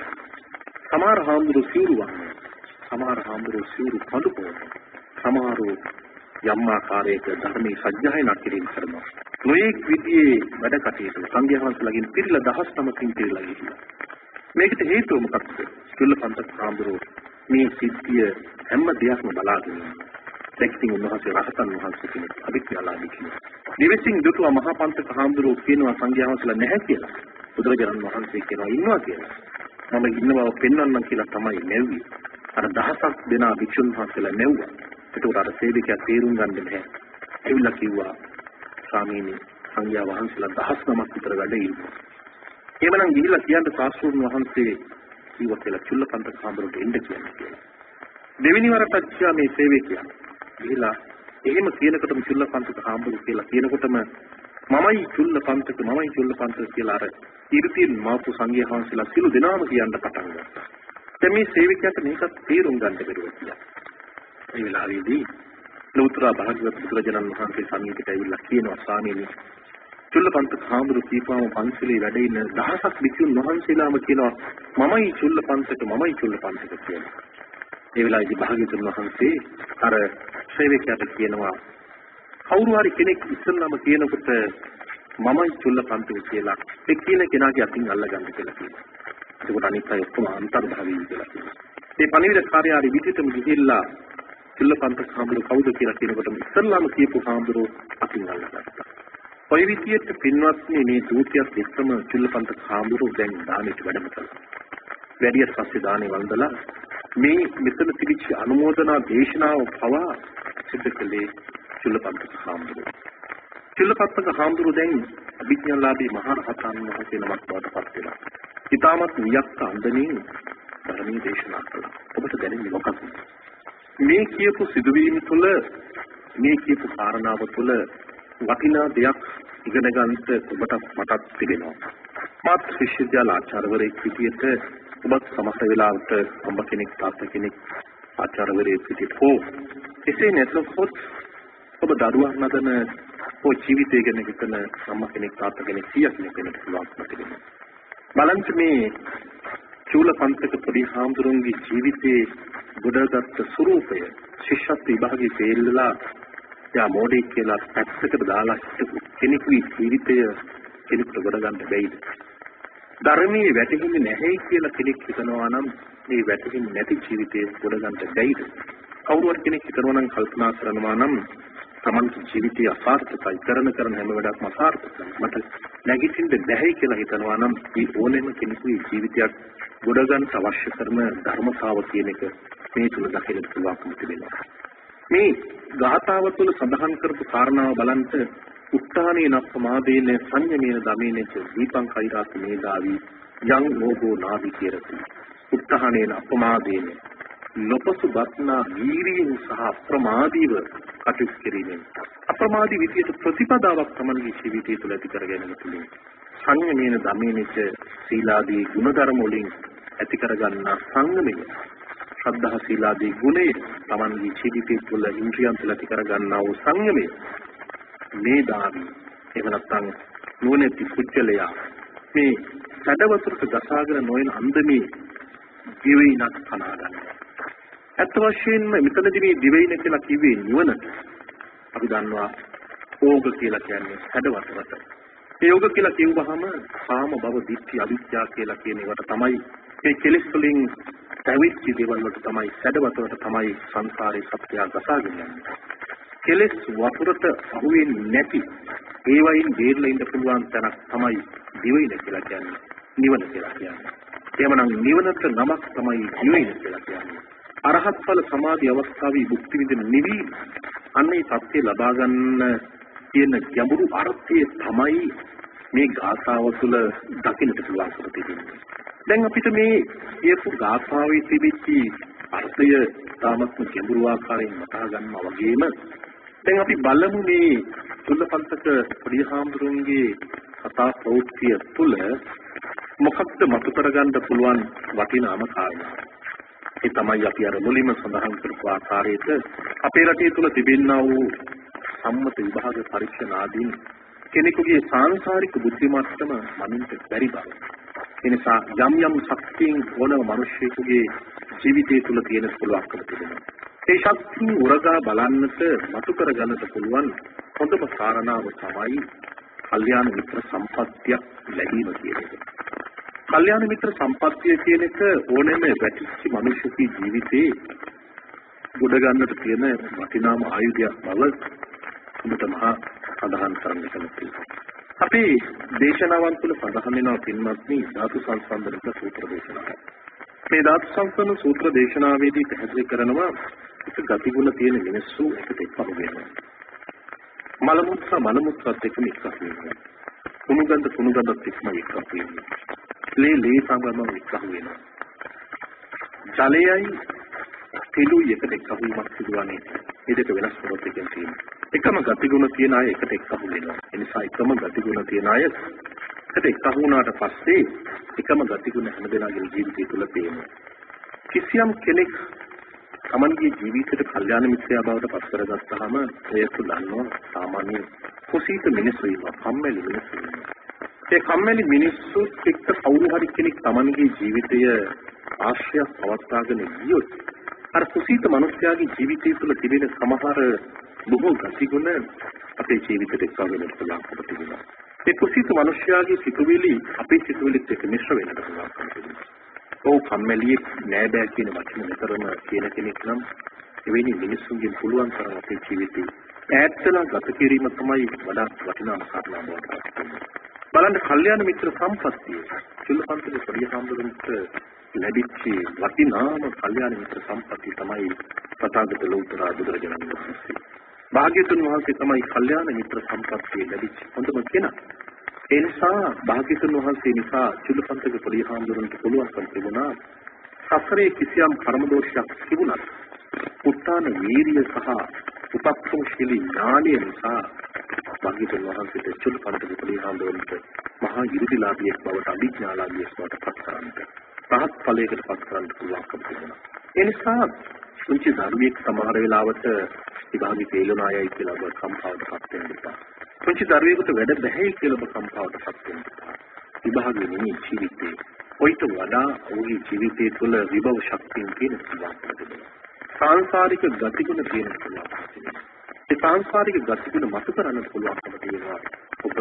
සමහර හාමුදුරුවෝ සිවුරු වහනවා. සමහර හාමුදුරුවෝ සිවුරු පඳු පොවනවා. සමහරව යම් ආකාරයක ධර්මයේ සත්‍යයනා කිරීම කරනවා. නොයෙක් විදිහේ වැඩ කටයුතු සංඝයා වහන්සේලාගෙන් පිළිලා දහස් නමකින් පිළිලා ගිහිල්ලා. මේකට හේතුව මොකක්ද? චුල්ලපන්තක හාමුදුරුවෝ මේ සිද්ධිය හැම දෙයක්ම බලාගෙන දැක්කින් උන්වහන්සේ රහතන් වහන්සේ කෙනෙක් අභිඥාලාභී කෙනෙක්. දිවසින් දුටුවා මහා පන්තක හාමුදුරුවෝ කියනවා සංඝයා වහන්සේලා නැහැ කියලා. බුදුරජාණන් වහන්සේ කියනවා ඉන්නවා කියලා. මම ඉන්න බව පෙන්වන්නම් කියලා තමයි නැව්වේ. අර දහසක් දෙනා භික්ෂුන් වහන්සේලා නැව්වා. ඒකට අර සේවකයා තේරුම් ගන්න බැහැ. ඒවිලා කිව්වා ස්වාමීනි සංඝයා වහන්සේලා දහස් නමක් විතර වැඩ ඉන්නවා. එවනම් ගිහිල්ලා කියන්න සාස්ෘණ වහන්සේ කිව්වා කියලා චුල්ලපන්තක හාමුදුරුවෝ එන්න කියලා. දෙවෙනි වරටත් කියා මේ සේවකයා ගිහිල්ලා එහෙම කියනකොටම චුල්ලපන්තක හාමුදුරුවෝ කියලා කියනකොටම මමයි චුල්ලපන්තක මමයි චුල්ලපන්තක කියලා අර ඉර්තින් මාපු සංඝයා වහන්සේලා සිළු දෙනාම කියන්න පටන් ගත්තා. දැන් මේ සේවකයාට මේක තේරුම් ගන්න බැරුව කියලා. ඒ වෙලාවේදී ලෝතර භාග්‍යවත් බුදුරජාණන් වහන්සේ සමීපයට ඇවිල්ලා කියනවා ස්වාමීනි චුල්ලපන්තක හාමුදුරුවෝ කීපාම පන්සලේ වැඩ ඉන්න දහසක් භික්ෂුන් වහන්සේලාම කියනවා මමයි චුල්ලපන්තක මමයි චුල්ලපන්තක කියලා. ඒ වෙලාවේදී භාග්‍යවතුන් වහන්සේ අර සේවකයාට කියනවා කවුරු හරි කෙනෙක් ඉස්සෙල්ලාම කියනකොට මමයි චුල්ලපන්තක කියලා ඒ කියන කෙනාගේ අතින් අල්ලගන්න කියලා කියනවා. ඒකට අනිත් අය ඔක්කොම අන්තර්භාවී කියලා කියනවා. මේ පණිවිඩ කාර්යාලි විදිහටම ගිහිල්ලා චුල්ලපන්තක හාමුදුරුවෝ කවුද කියලා කියනකොටම ඉස්සෙල්ලාම කියපු හාමුදුරුවෝ අතින් අල්ලගත්තා. ඔය විදිහට පින්වත්නි මේ දූතියත් එක්කම චුල්ලපන්තක හාමුදුරුවෝ දැන් දානෙට වැඩම කළා. වැඩියට පස්සේ දානේ වන්දලා මේ මෙතන තිබිච්ච අනුමೋದනා දේශනාව පවා සිද්ධ කළේ චුල්ලපන්තක හාමුදුරුවෝ. චුල්ලපන්තක හාමුදුරුවෝ දැන් අභිඥාලාභී මහ රහතන් වහන්සේ නමක් බවට පත් වෙලා. ඊටමත් වියක්ක අන්දමින් ධර්මයේ දේශනා කළා. ඔබට දැනෙන්නේ මොකක්ද? මේ කියපු සිදුවීම් තුළ මේ කියපු කාරණාව තුළ වටිනා දෙයක් ඉගෙන ගන්නට ඔබට මටත් තිබෙනවා. මාත් විශ්වවිද්‍යාල ආචාර්යවරයෙක් විදියට ඔබත් සමස්ත වේලාවට අම්බ කෙනෙක් තාත්තා කෙනෙක් ආචාර්යවරයෙක් විදියට හෝ එසේ නැත්නම් ඔබ දරුවන් නදන ඔය ජීවිතය ගැන හිතන අම්ම කෙනෙක් තාත්තා කෙනෙක් සියක් කෙනෙක් පුළුවන් තිබෙනවා. බලන්න මේ චූලපන්තක පොඩි හාමුදුරුවන්ගේ ජීවිතයේ ගොඩගත් ස්වරූපය ශිෂ්‍යත්ව විභාගයේ තේල්ලලා යා මොඩේ කියලා පැත්තකට දාලා හිටපු කෙනෙකුගේ ජීවිතය කෙනෙකුට ගොඩ ගන්න බැයිද? ධර්මයේ වැටෙන්නේ නැහැ කියලා කෙනෙක් හිතනවා නම් මේ වැටෙන්නේ නැති ජීවිතේ ගොඩ ගන්න බැයිද? කවුරුහරි කෙනෙක් හිතනවා නම් කල්පනා කරනවා නම් තමන්ගේ ජීවිතය අසාර්ථකයි කරන කරන හැම වැඩක්ම අසාර්ථකයි මට නැගිටින්න බැහැ කියලා හිතනවා නම් මේ ඕනෙම කෙනෙකුගේ ජීවිතයක් ගොඩ ගන්න අවශ්‍ය කරන ධර්මතාව කියන එක මේ තුල දකින්න පුළුවන්කම තිබෙනවා. මේ ගාථාව තුළ සඳහන් කරපු කාරණාව බලන්ට උත්තානේ නප්පමාදේන සංයමේන දමේනච දීපං කෛරාත මේදාවි යං ඕගෝ නාවි කියරති. උත්තානේ නප්පමාදේන නොපසු බත්නා වීරියෙන් සහ අප්‍රමාදීව කටයුතු කිරීමෙන් අප්‍රමාදී විදියට ප්‍රතිපදාවක් තමන්ගේ ජීවිතය තුළ ඇති කර ගැනීම තුළින් සංයමේන දමේනච සීලාදී ගුණධර්ම වලින් ඇති කරගන්නා සංයමය ශ්‍රද්ධා සීලාදී ගුණය තමන්ගේ ජීවිතය තුළ ඉන්ද්‍රියන් තුළ ඇති කරගන්නා වූ සංයමය මේ දාවි එහෙම නැත්නම් නුවණැති පුජ්‍යලයා මේ සැඩවතුරට ගසාගෙන නොයන අන්දමේ දිවයිනක් පනා ගන්නවා. අත් වශයෙන්ම මෙතනදී මේ දිවයින කියලා කිව්වේ නිවනට. අපි දන්නවා ඕග කියලා කියන්නේ සැඩවතුරට. මේ යෝග කියලා කියවහම කාම භව දිට්ඨි අවිද්‍යාව කියලා කියන ඒවට තමයි මේ කෙලෙස් වලින් පැවිදි දේවල් වලට තමයි සැඩවතුරට තමයි සංසාරේ සත්‍යය ගසාගෙන යන්නේ. කෙලෙස් වතුරට අහුවෙන්නේ නැති ඒ වයින් දෙර්ලා ඉන්න පුළුවන් තැනක් තමයි දිවයින කියලා කියන්නේ. නිවන කියලා කියන්නේ. එhmenan නිවනට නමක් තමයි දිවයින කියලා කියන්නේ. අරහත් ඵල සමාධි අවස්ථාවේ භුක්ති විඳින නිවි අන්නේ සත්‍ය ලබා ගන්න කියන ගැඹුරු අර්ථය තමයි මේ ගාථාව තුළ දකින්නට පුළුවන්කම තිබෙන්නේ. දැන් අපිට මේ කියපු ගාථාවේ තිබිච්ච අර්ථය තාමත් ගැඹුරු ආකාරයෙන් මතහ ගන්නවා වගේම දැන් අපි බලමු මේ චුල්ලපන්තක පොඩි හාමුදුරුවන්ගේ කතා ප්‍රවෘත්තිය තුළ මොකක්ද මතු කරගන්න පුළුවන් වටිනාම කාරණා. ඒ තමයි අපි අර මුලින්ම සඳහන් කරපු ආකාරයට අපේ රටේ තුල තිබෙනා වූ සම්මත විභාග පරීක්ෂණ ආදී කෙනෙකුගේ සාංශාරික බුද්ධි මට්ටම මනින්ට බැරි බව. ඒ නිසා යම් යම් ශක්තියින් ඕනම මිනිසෙකුගේ ජීවිතය තුළ තියෙන පුළුවන්කම තිබෙනවා. ඒ ශක්තිය උරගා බලන්නට මතු කරගන්නට පුළුවන් හොඳම කාරණාව තමයි කල්යාණ මිත්‍ර සම්පත්තිය ලැබීම කියන එක. කල්යාණ මිත්‍ර සම්පත්තිය කියන එක ඕනෑම වැටිච්ච මිනිසෙකුගේ ජීවිතේ ගොඩ ගන්නට තියෙන වටිනාම ආයුධයක් බව ඔබට මහා සඳහන් කරන්න කැමතියි. අපි දේශනාවන් තුළ සඳහන් වෙනවා පින්වත්නි ධාතු සංසන්දනක සූත්‍ර දේශනාව. මේ ධාතු සංසන්දන සූත්‍ර දේශනාවේදී පැහැදිලි කරනවා එක ගතිගුණ තියෙන මිනිස්සු එකට එක්වම වෙනවා. මල මුත්‍රා මල මුත්‍රාත් එක්කම එක්ක වෙනවා. කුණුගන්ධ කුණුගන්ධත් එක්කම එක්ක වෙනවා. ලේ ලේ සංගමම එක්ක වෙනවා. ජලයයි පිළුයි එකට එක්ක වීමක් සිදුවන්නේ. මේ දෙක වෙනස් කරොත් එකෙන් තියෙනවා. එකම ගතිගුණ තියෙන අය එකට එක්ක වෙනවා. ඒ නිසා එකම ගතිගුණ තියෙන අය එකට එක්ක වුණාට පස්සේ එකම ගතිගුණ හැමදෙනාගේ ජීවිතය තුළ පේනවා. කිසියම් කෙනෙක් තමන්ගේ ජීවිතයට කල්යාණ මිත්‍රයා බවට පත් කරගත්තාම එයත් දන්නවා සාමාන්‍ය කුසීත මිනිස්සු ඉන්නවා, කම්මැලි මිනිස්සු ඉන්නවා. ඒ කම්මැලි මිනිස්සු එක්ක කවුරු හරි කෙනෙක් තමන්ගේ ජීවිතය ආශ්‍රය පවත්වාගෙන ගියොත් අර කුසීත මිනිස්යාගේ ජීවිතය තුළ තිබෙන සමහර බොහෝ ගතිගුණ අපේ ජීවිතයට එක්වගෙන පුළුවන්කම තිබෙනවා. ඒ කුසීත මිනිස්යාගේ සිතුවිලි අපේ සිතුවිලිත් එක්ක මිශ්‍ර වෙන්නට පුළුවන්කම තිබෙනවා. ඔව් කම්මැලි නෑ බෑ කියන වචන විතරම කියන කෙනෙක් නම් එවැනි මිනිස්සුන්ගෙන් පුළුවන් තරම් අපේ ජීවිතේ ඈත්ලා ගත කිරීම තමයි වඩා වටිනාම කාරණාව බවට බලන්න කල්යාණ මිත්‍ර සම්පත්තිය චුල්ලපන්තක පොඩි හාමුදුරුවන්ට ලැබිච්ච වටිනාම කල්යාණ මිත්‍ර සම්පත්තිය තමයි තථාගත ලෝතර බුදුරජාණන් වහන්සේ. භාග්‍යතුන් වහන්සේ තමයි කල්යාණ මිත්‍ර සම්පත්තිය ලැබිච්ච හොඳම කෙනා. ඒ නිසා භාග්‍යතුන් වහන්සේ නිසා චුල්ලපන්තක පොඩි හාමුදුරන්ට පුළුවන්කම තිබුණා සසරේ කිසියම් කර්ම දෝෂයක් තිබුණත් උත්තාන වීර්ය සහ උපක්‍රමශීලී ඥානය නිසා භාග්‍යතුන් වහන්සේට චුල්ලපන්තක පොඩි හාමුදුරන්ට මහා ඉරිදිලාභියෙක් බවට අභිඥාලාභියෙක් බවට පත් කරන්නට පහත් ඵලයකට පත් කරන්න පුළුවන්කම තිබුණා. ඒ නිසා පුංචි ධර්මයක් සමහර වෙලාවට විභාගී තේලුණායයි කියලා ඔබ කම්පාවට පත් වෙනවා. පුංචි දරුවෙකුට වැඩ බැහැයි කියලා ඔබ කම්පාවට පත් වෙනවා. විභාගයේ නෙමෙයි ජීවිතේ. කොයිට වඩා ඔහුගේ ජීවිතය තුළ විභව ශක්තිය තියෙන පුළුවන්කම තිබෙනවා. සාංශාරික ගතිගුණ තියෙන පුළුවන්කම තිබෙනවා. ඒ සාංශාරික ගතිගුණ මත කරන්න පුළුවන්කම තියෙනවා. ඔබ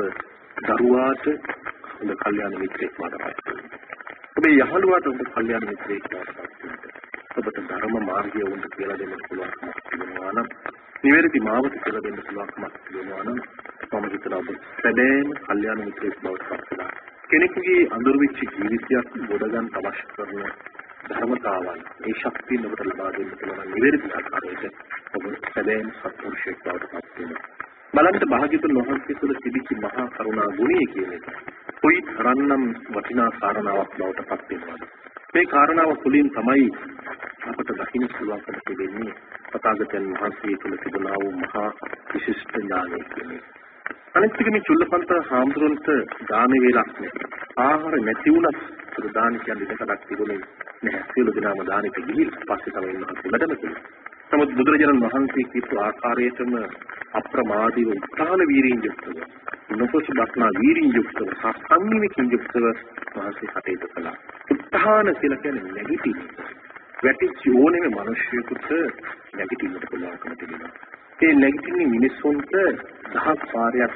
දරුවාට හොඳ කල්යාණ මිත්‍රයෙක් වඩපත් වෙනවා. ඔබේ යහළුවාට හොඳ කල්යාණ මිත්‍රයෙක් වඩපත් වෙනවා. ඔබට ධර්ම මාර්ගය උන්ට කියලා දෙන්න පුළුවන්කමක් තිබෙනවා නම් නිවැරදි මාවත කියලා දෙන්න පුළුවන්කමක් තිබෙනවා නම් මම හිතනවා ඔබ සැබෑම කල්යාණ මිත්‍රයෙක් බවට පත් වෙනවා. කෙනෙකුගේ අඳුර වෙච්ච ජීවිතයක් ගොඩ ගන්න අවශ්‍ය කරන ධර්මතාවයන් ඒ ශක්තිය ඔබට ලබා දෙන්න පුළුවන් නිවැරදි ආකාරයට ඔබ සැබෑම සත්පුරුෂයෙක් බවට පත් වෙනවා. බලන්න භාග්‍යවතුන් වහන්සේ තුළ තිබිච්ච මහා කරුණා ගුණය කියන එක කොයි තරම්නම් වටිනා කාරණාවක් බවට පත් වෙනවද? මේ කාරණාව තුළින් තමයි අපට දකින්න පුළුවන්කම තිබෙන්නේ තථාගතයන් වහන්සේ තුළ තිබුණා වූ මහා විශිෂ්ට ඥානය කියන්නේ. අනිත් එක මේ චුල්ලපන්ත හාමුදුරන්ට දාන වේලක් නැහැ. ආහාර නැති වුණත් සුදු දාන කියන්නේ දෙකක් තිබුණේ නැහැ. සියලු දෙනාම දානෙට ගිහින් පස්සේ තමයි මහත් වැඩම කළේ. නමුත් බුදුරජාණන් වහන්සේ කියපු ආකාරයටම අප්‍රමාදීව උත්සාහන වීරියෙන් යුක්තව නොපොසු දක්නා වීරියෙන් යුක්තව සම්මිමකින් යුක්තව වහන්සේ කටයුතු කළා. උත්සාහන කියලා කියන්නේ නැගිටින. වැටිච්ච ඕනෙම මිනිසියෙකුට නැගිටින්නට පුළුවන්කම තිබෙනවා. ඒ නැගිටින මිනිසුන්ට දහස් වාරයක්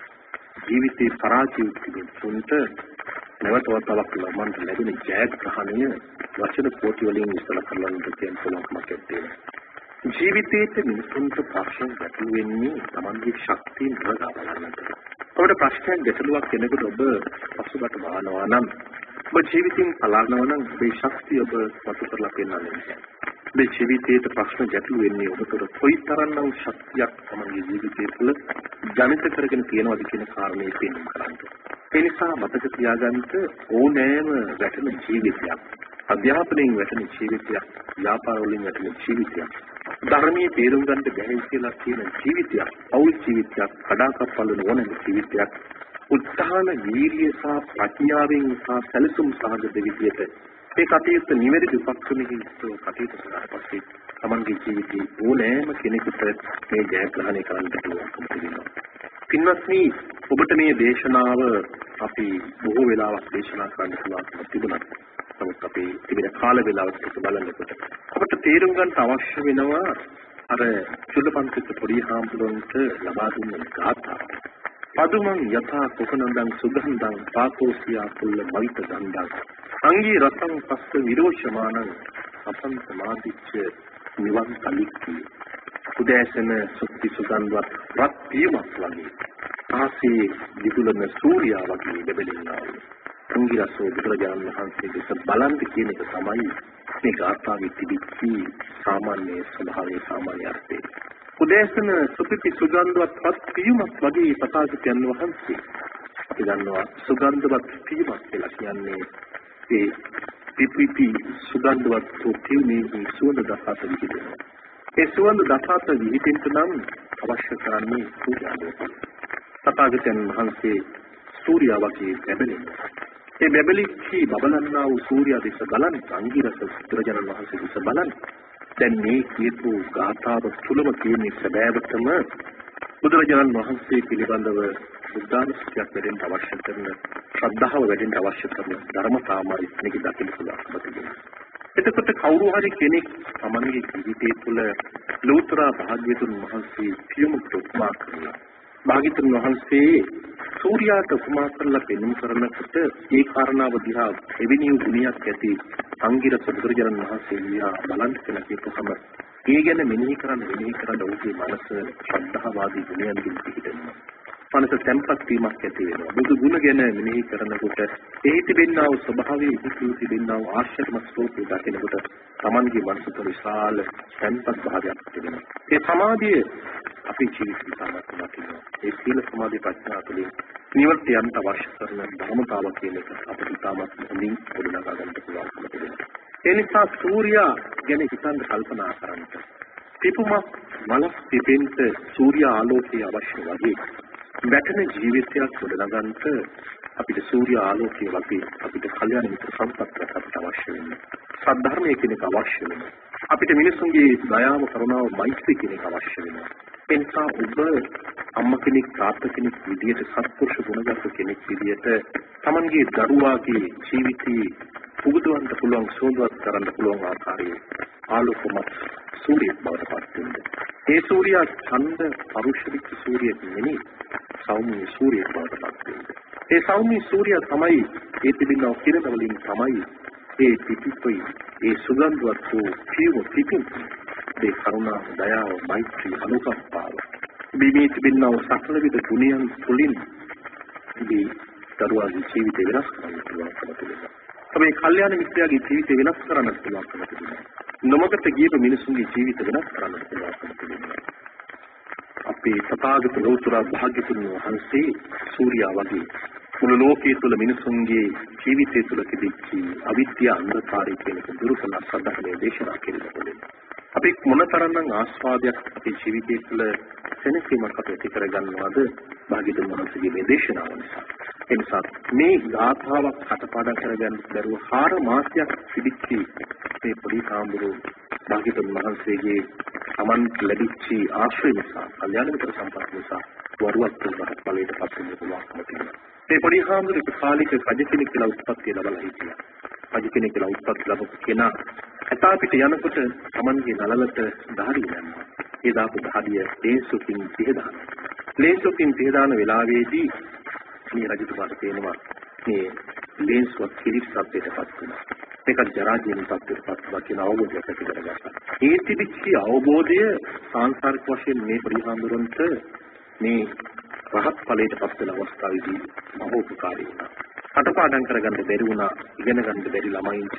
ජීවිතේ පරාජය පිළිබඳව නැවත වතාවක් ලබන්න ලැබෙන ජයග්‍රහණය වචන කෝටි වලින් විස්තර කරන්න කියන පුළුවන්කමක් ඇත්තේ. ජීවිතයේ මිනිසුන්ට ප්‍රශ්න ගැටළු වෙන්නේ තමන්ගේ ශක්තිය නිරගා බලන්නට. ඔබට ප්‍රශ්නයක් ගැටලුවක් කෙනෙකුට ඔබ පසුබට වානවා නම් ඔබ ජීවිතින් පලානවා නම් මේ ශක්තිය ඔබ පසු කරලා පෙන්නන්නේ නැහැ. මේ ජීවිතයේ ප්‍රශ්න ගැටළු වෙන්නේ ඔබට කොයිතරම්නම් ශක්තියක් තමන්ගේ ජීවිතය තුළ ජනිත කරගෙන තියෙනවද කියන කාරණේ පෙන්වන්න කරන්නේ. ඒ නිසා මතක තියාගන්න ඕනෑම වැටෙන ජීවිතයක් අධ්‍යාපනයෙන් වැටෙන ජීවිතයක් ව්‍යාපාර වලින් වැටෙන ජීවිතයක් ධර්මයේ තේරුම් ගන්නට බැහැ කියලා කියන ජීවිතයක් පෞල් ජීවිතයක් කඩාකප්පල් නොවන ජීවිතයක් උත්සාහන වීර්යය සහ ප්‍රඥාවෙන් සහ සැලසුම් සහගත විදියට ඒ කටයුත්ත නිවැරදි උපක්‍රමයකින් කටයුතු කරලා පස්සේ තමන්ගේ ජීවිතේ ඕනෑම කෙනෙකුට මේ ජයග්‍රහණය කරන්න පුළුවන්කම තිබෙනවා. පින්වත්නි, ඔබට මේ දේශනාව අපි බොහෝ වෙලාවක් දේශනා කරන්න පුළුවන් තිබුණා. නමුත් අපි තිබෙන කාල වේලාවට බලනකොට අපට තේරුම් ගන්න අවශ්‍ය වෙනවා අර චුල්ලපන්තික පොඩි හාමුදුරන්ට ලබා දුන්න ගාථාව. පදුමං යථා කොකනන්දං සුගන්ධං පාකෝසියා කුල්ල මවිත ගන්ධං අංගී රසං පස්ස විරෝෂමානං අපන්ත මාදිච්ච නිවන් කලික්කි උදෑසන සුක්ති සුගන්ධවත් රත් පීමක් වගේ ආසේ විදුලන සූර්යා වගේ දෙබෙලින්නා වූ අංගී රසෝ බුදුරජාණන් වහන්සේ දෙස බලන්ට කියන එක තමයි මේ ගාථාවේ තිබිච්ච සාමාන්‍ය ස්වභාවයේ සාමාන්‍ය අර්ථය. උදෑසන සුපිපි සුගන්ධවත් රත් පීමක් වගේ තථාගතයන් වහන්සේ අපි දන්නවා සුගන්ධවත් පීමක් කියලා කියන්නේ ඒ පිපිපි සුගන්ධවත් පීමේ සුවඳ දසාත විහිදෙනවා. ඒ සුවඳ දසාත විහිදෙන්න නම් අවශ්‍ය කරන්නේ සූර්යාලෝකය. තථාගතයන් වහන්සේ සූර්යාවකේ ලැබෙනවා. ඒ බැබලිච්චි බබලන්නා වූ සූර්යා දිස බලන් අංගිරස බුදුරජාණන් වහන්සේ දිස බලන් දැන් මේ කියපු ගාථාව තුළම තියෙන සැබෑවටම බුදුරජාණන් වහන්සේ පිළිබඳව බුද්ධානුස්සතියක් වැඩෙන්න අවශ්‍ය කරන ශ්‍රද්ධාව වැඩෙන්න අවශ්‍ය කරන ධර්මතාවයි මේක දකින්න පුළුවන්කම තිබෙනවා. එතකොට කවුරු හරි කෙනෙක් තමන්ගේ ජීවිතය තුළ ලෝතර භාග්‍යතුන් වහන්සේ පියුමට උපමා කරලා භාග්‍යතුන් වහන්සේ සූර්යාට උපමා කරලා පෙන්වන කරනකොට ඒ කාරණාව දිහා එවැනි ගුණයක් ඇති අංගිරස බුදුරජාණන් වහන්සේ දිහා බලන් කියලා කියපුවම ඒ ගැන මෙනෙහි කරන්න මෙනෙහි කරන්න ඔහුගේ මනස ශ්‍රද්ධාවාදී ගුණයන්ගෙන් පිහිටෙනවා. මනස තැම්පත් වීමක් ඇති වෙනවා. බුදු ගුණ ගැන මෙනෙහි කරනකොට ඒ තිබෙනා වූ ස්වභාවයේ ඉතිරි තිබෙනා වූ ආශ්චර්යමත් ස්වરૂපය දකිනකොට Tamanගේ මනස තුළ විශාල තැම්පත් භාවයක් තිබෙනවා. ඒ සමාධිය අපේ ජීවිතය සාර්ථකව තියෙනවා. ඒ සීල සමාධි ප්‍රඥා තුළින් නිවර්තයන්ට අවශ්‍ය කරන ධර්මතාවක් කියන එක අපිට තාමත් හොඳින් පොඩනගා ගන්න පුළුවන්කම තිබෙනවා. ඒ නිසා සූර්යා ගැන හිතන්න කල්පනා කරන්න. පිපුමක් මලක් පිපෙන්න සූර්ය ආලෝකය අවශ්‍ය වගේ වැටෙන ජීවිතයක් ගොඩනගන්නට අපිට සූර්ය ආලෝකය වගේ අපිට කල්යාණ මිත්‍ර සම්පත්තියක් අපිට අවශ්‍ය වෙනවා. සද්ධර්මයේ කෙනෙක් අවශ්‍ය වෙනවා. අපිට මිනිසුන්ගේ දයාව කරුණාව මෛත්‍රී කෙනෙක් අවශ්‍ය වෙනවා. ඒ නිසා ඔබ අම්මා කෙනෙක් තාත්තා කෙනෙක් විදියට සත්පුරුෂ ගුණගත කෙනෙක් විදියට Tamanගේ දරුවාගේ ජීවිතේ පුබුදවන්න පුළුවන් සෝදවත් කරන්න පුළුවන් ආකාරයේ ආලෝකමත් සූර්යයක් බවට පත් වෙනවා. ඒ සූර්යයා ඡන්ද පරුෂික සූර්යයක් නෙමෙයි සෞම්‍ය සූර්යයක් බවට පත් වෙනවා. ඒ සෞම්‍ය සූර්යයා තමයි ඒ තිබෙනා කිරණ වලින් තමයි ඒ පිටිපොයි ඒ සුගන්ධවත් වූ ජීව පිටින් ඒ කරුණා දයාව මෛත්‍රී අනුකම්පාව මේ තිබෙනා සකල විද ගුණයන් තුලින් මේ දරුවාගේ ජීවිතය වෙනස් කරන්න පුළුවන්කම තිබෙනවා. අපේ කල්යාණ මිත්‍රයාගේ ජීවිතය වෙනස් කරන්න පුළුවන්කම තිබෙනවා. නොමගට ගිය මිනිසුන්ගේ ජීවිත වෙනස් කරන්න පුළුවන්කම තිබෙනවා. අපේ තථාගත ලෝතර භාග්‍යතුන් වහන්සේ සූර්යා වගේ මුළු ලෝකයේ තුල මිනිසුන්ගේ ජීවිතය තුල තිබිච්ච අවිද්‍යා අන්ධකාරය කියන එක දුරු කළ සදාහනේ දේශනා කෙරෙනවා. අපි මොනතරම්නම් ආස්වාදයක් අපේ ජීවිතය තුළ සෙනසීමක් අපි ඇති කරගන්නවද භාග්‍යතුන් වහන්සේගේ මේ දේශනාව නිසා. ඒ නිසා මේ ගාථාවක් කටපාඩම් කරගන්න බැරුව හාර මාසයක් තිබිච්ච මේ පොඩි කාමරු භාග්‍යතුන් වහන්සේගේ සමන් ලැබිච්ච ආශ්‍රය නිසා කල්යාණ මිත්‍ර සම්පත් නිසා වරුවක් තුනකට ඵලයට පත් වෙන්න පුළුවන්කම තියෙනවා. මේ පොඩි කාමරු කාලික රජ කෙනෙක් කියලා උත්පත්ති ලැබලා හිටියා. රජ කෙනෙක් කියලා උත්පත්ති ලැබපු කෙනා ඇතා පිට යනකොට Tamanගේ නලලට දහඩිය යනවා. ඒ දාපු දහඩිය ලේසුකින් පිහදාන. ලේසුකින් පිහදාන වෙලාවේදී මේ රජතුමාට තේනවා මේ ලේන්සුවක් කිරිස්සබ්දයට පත් වෙනවා. මේක ජරාජීවන තත්ත්වයට පත් වෙනවා කියන අවබෝධයක් ඇති කරගත්තා. ඒ තිබිච්ච අවබෝධය සාංශාරික වශයෙන් මේ පරිහාමුදුරන්ට මේ රහත් ඵලයට පත් වෙන අවස්ථාවේදී මහෝපකාරී වුණා. අටපාඩම් කරගන්න බැරි වුණා. ඉගෙන ගන්න බැරි ළමයින්ට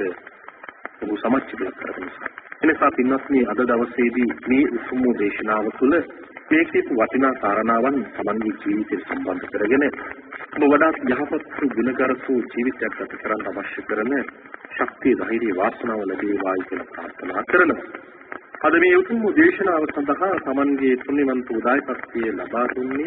ඔහු සමච්චලයක් කරගෙන ඉන්නවා. එනිසා පින්වත්නි අද දවසේදී මේ උතුම් දේශනාව තුළ මේ කියපු වටිනා කාරණාවන් Tamanගේ ජීවිතයට සම්බන්ධ කරගෙන ඔබ වඩාත් යහපත් ගුණගරුක ජීවිතයක් ගත කරන්න අවශ්‍ය කරන ශක්තිය ධෛර්ය වාසනාව ලැබේවායි කියලා ප්‍රාර්ථනා කරනවා. අද මේ උතුම් දේශනාව සඳහා Tamanගේ පුණ්‍යවන්ත උදායපත්තිය ලබා දුන්නේ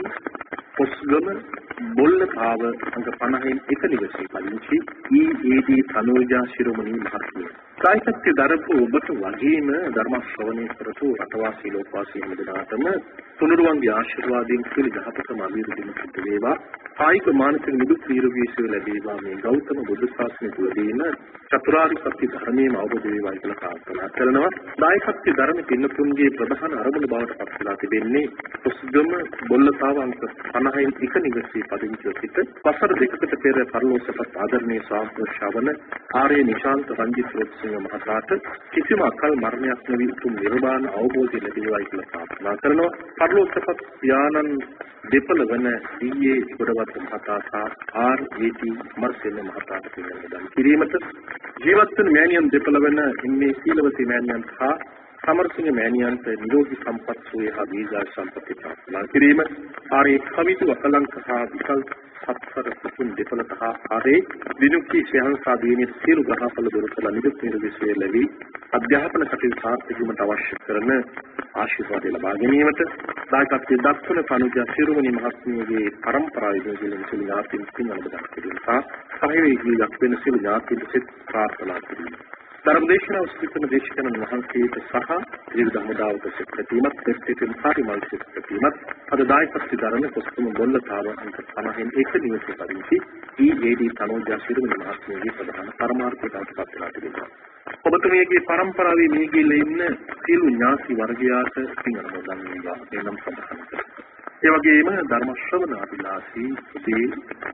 පොස්ගම බොල්ලකාව අංග පනහෙන් එක නිවසේ පදිංචි ඊ ඒ ඩී තනෝජා ශිරෝමණී මහත්මිය. කායිකත්‍ය දරපු ඔබට වගේම ධර්ම ශ්‍රවණය කරපු රටවාසී ලෝකවාසී හැමදෙනාටම තුනුරුවන්ගේ ආශිර්වාදයෙන් සියලු දහපතම අභිවෘද්ධිම සිද්ධ වේවා. කායික මානසික නිදුක් නිරෝගී සුව ලැබේවා. මේ ගෞතම බුදු සාසනය තුළදීම චතුරාර්ය සත්‍ය ධර්මයේම අවබෝධ වේවා කියලා ප්‍රාර්ථනා කරනවා. දායකත්ව ධර්ම පින්නතුන්ගේ ප්‍රධාන අරමුණ බවට පත් වෙලා තිබෙන්නේ පොස්ගම බොල්ලකාව අංක පනහෙන් එක නිවසේ පදිංචිව සිට වසර දෙකකට පෙර පරලෝකසපත් ආදරණීය ශාස්ත්‍ර ශ්‍රවණ ආර්ය නිශාන්ත රංජිත් රොත්සිංහ මහතාට කිසිම අකල් මරණයක් නැති උතුම් නිර්වාණ අවබෝධය ලැබේවායි කියලා ප්‍රාර්ථනා කරනවා. පරලෝකසපත් ඥානන් දෙපළ වන ඩී.ඒ. ගොඩවත්ත මහතා සහ ආර් ඒ ටී මර්සෙල්ල මහතාට පිළිගන්න කිරීමට ජීවත් වන මෑණියන් දෙපළ වන එම්.ඒ. සීලවතී මෑණියන් සහ සමරසිංහ මෑණියන්ට නිරෝගී සම්පත් සුවය හා දීර්ඝායු සම්පත් ප්‍රාර්ථනා කිරීම ආරේ කවිතු අකලංක සහ විකල් සත්තර සතුන් දෙපළට හා ආරේ විනුක්ති ශ්‍රේහංසා දීනේ සියලු ග්‍රහඵල දොරටුල නිදුක් නිරෝගී සුවය ලැබී අධ්‍යාපන කටයුතු සාර්ථක වීමට අවශ්‍ය කරන ආශිර්වාද ලබා ගැනීමට දායකත්වයේ දක්වන කනුජා ශිරෝමණී මහත්මියගේ පරම්පරාවේ දින සිළු ඥාතීන් පින් අනුබදක් කිරීම සහ සහයෝගී දක්වන සිළු ඥාතීන්ට සිත ප්‍රාර්ථනා කිරීම. ධර්මදේශනාව සිටින දේශකයන් වහන්සේට සහ විවිධ හමුදාවක සිටිනත් ප්‍රතිපින් පරිමල් සිටිනත් අද දායකත්ව ධර්ම කොස්තුම බොල්ලතාව අංක පනහෙන් එක නිවසේ පදිංචි ඊ ඒ ඩී තනෝජා ශිරෝමණී මහත්මියගේ ප්‍රධාන පරමාර්ථයට පත් වෙලා තිබෙනවා. ඔබතුමියගේ පරම්පරාවේ මියගිල්ල ඉන්න සියලු ඥාති වර්ගයාට පින් අනුමෝදන් වේවා එනම් සඳහන් කරනවා. ඒ වගේම ධර්ම ශ්‍රවණ අභිලාෂී ඔබේ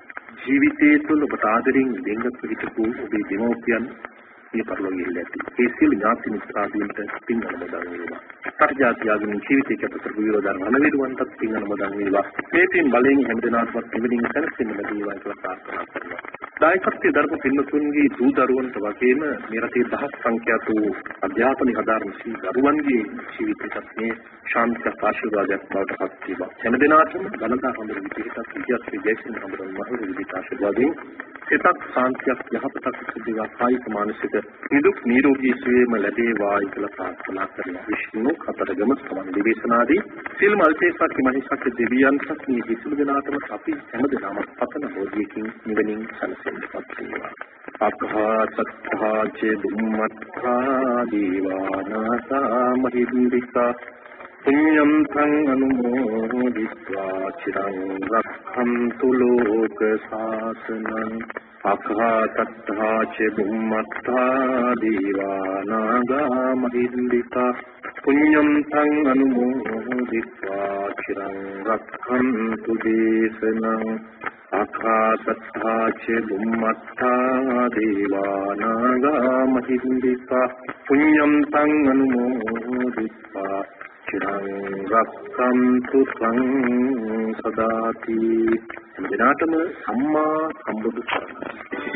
ජීවිතයේ තුළ ඔබට ආදරෙන් දෙංගත් හිටපු ඔබේ දෙමව්පියන් මේ පරිලෝකීය ඇති. ඒ සියලු ඥාති මිත්‍රාදීන්ට පින් අනුමෝදන් වේවා. සත්‍යජාතියගේ ජීවිතය කැපකර විරෝධන වනවිරුවන්ටත් පින් අනුමෝදන් වේවා. මේ පින් බලයෙන් හැමදෙනාටම පිළිමින් සැලසෙන්න ලැබේවා කියලා ප්‍රාර්ථනා කරනවා. දායකත්වයේ දරපු පින්තුන්ගේ දූ දරුවන්ට වගේම මේ රටේ දහස් සංඛ්‍යාත වූ අධ්‍යාපන හදාරන සී දරුවන්ගේ ජීවිතයත් මේ ශාන්ති ආශිර්වාදයක් බවට පත් වේවා. හැමදෙනාටම ගණදා හඳුරු විදිහට විද්‍යාත්මක ජයසිංහ හඳුරු මහරු විදිහට ආශිර්වාදයෙන් සිතක් සාන්තියක් යහපතක් සිදුවා කායික මානසික නිදුක් නිරෝගී සුවයම ලැබේවා කියලා ප්‍රාර්ථනා කරනවා. විෂ්ණු කතරගම සමන් දිවේශනාදී සිල් මල්පේසක් මහිසක් දෙවියන්ට මේ කිසිදු දිනාටම අපි හැමදෙනාම පතන බෝධියකින් නිවෙනින් සැලසෙන්නපත් වේවා. අක්ඛා සත්තා බුම්මත්තා දීවානාසා මහින්දිකා පුඤ්ඤම් තං අනුමෝදිत्वा චිරං රක්ඛන්තු ලෝක ශාසනං අක්ඛා සත්තා බුම්මත්තා දීවානාසා මහින්දිකා පුඤ්ඤම් තං අනුමෝදිत्वा චිරං රක්ඛන්තු දේශනං ආකාශත්තා ච බුම්මත්තා දේවානාගා මහින්දිකා පුඤ්ඤම් තං අනුමෝදිत्वा චිරං රක්ඛන්තු සං සදාති. එදිනාටම සම්මා සම්බුදු සරණයි.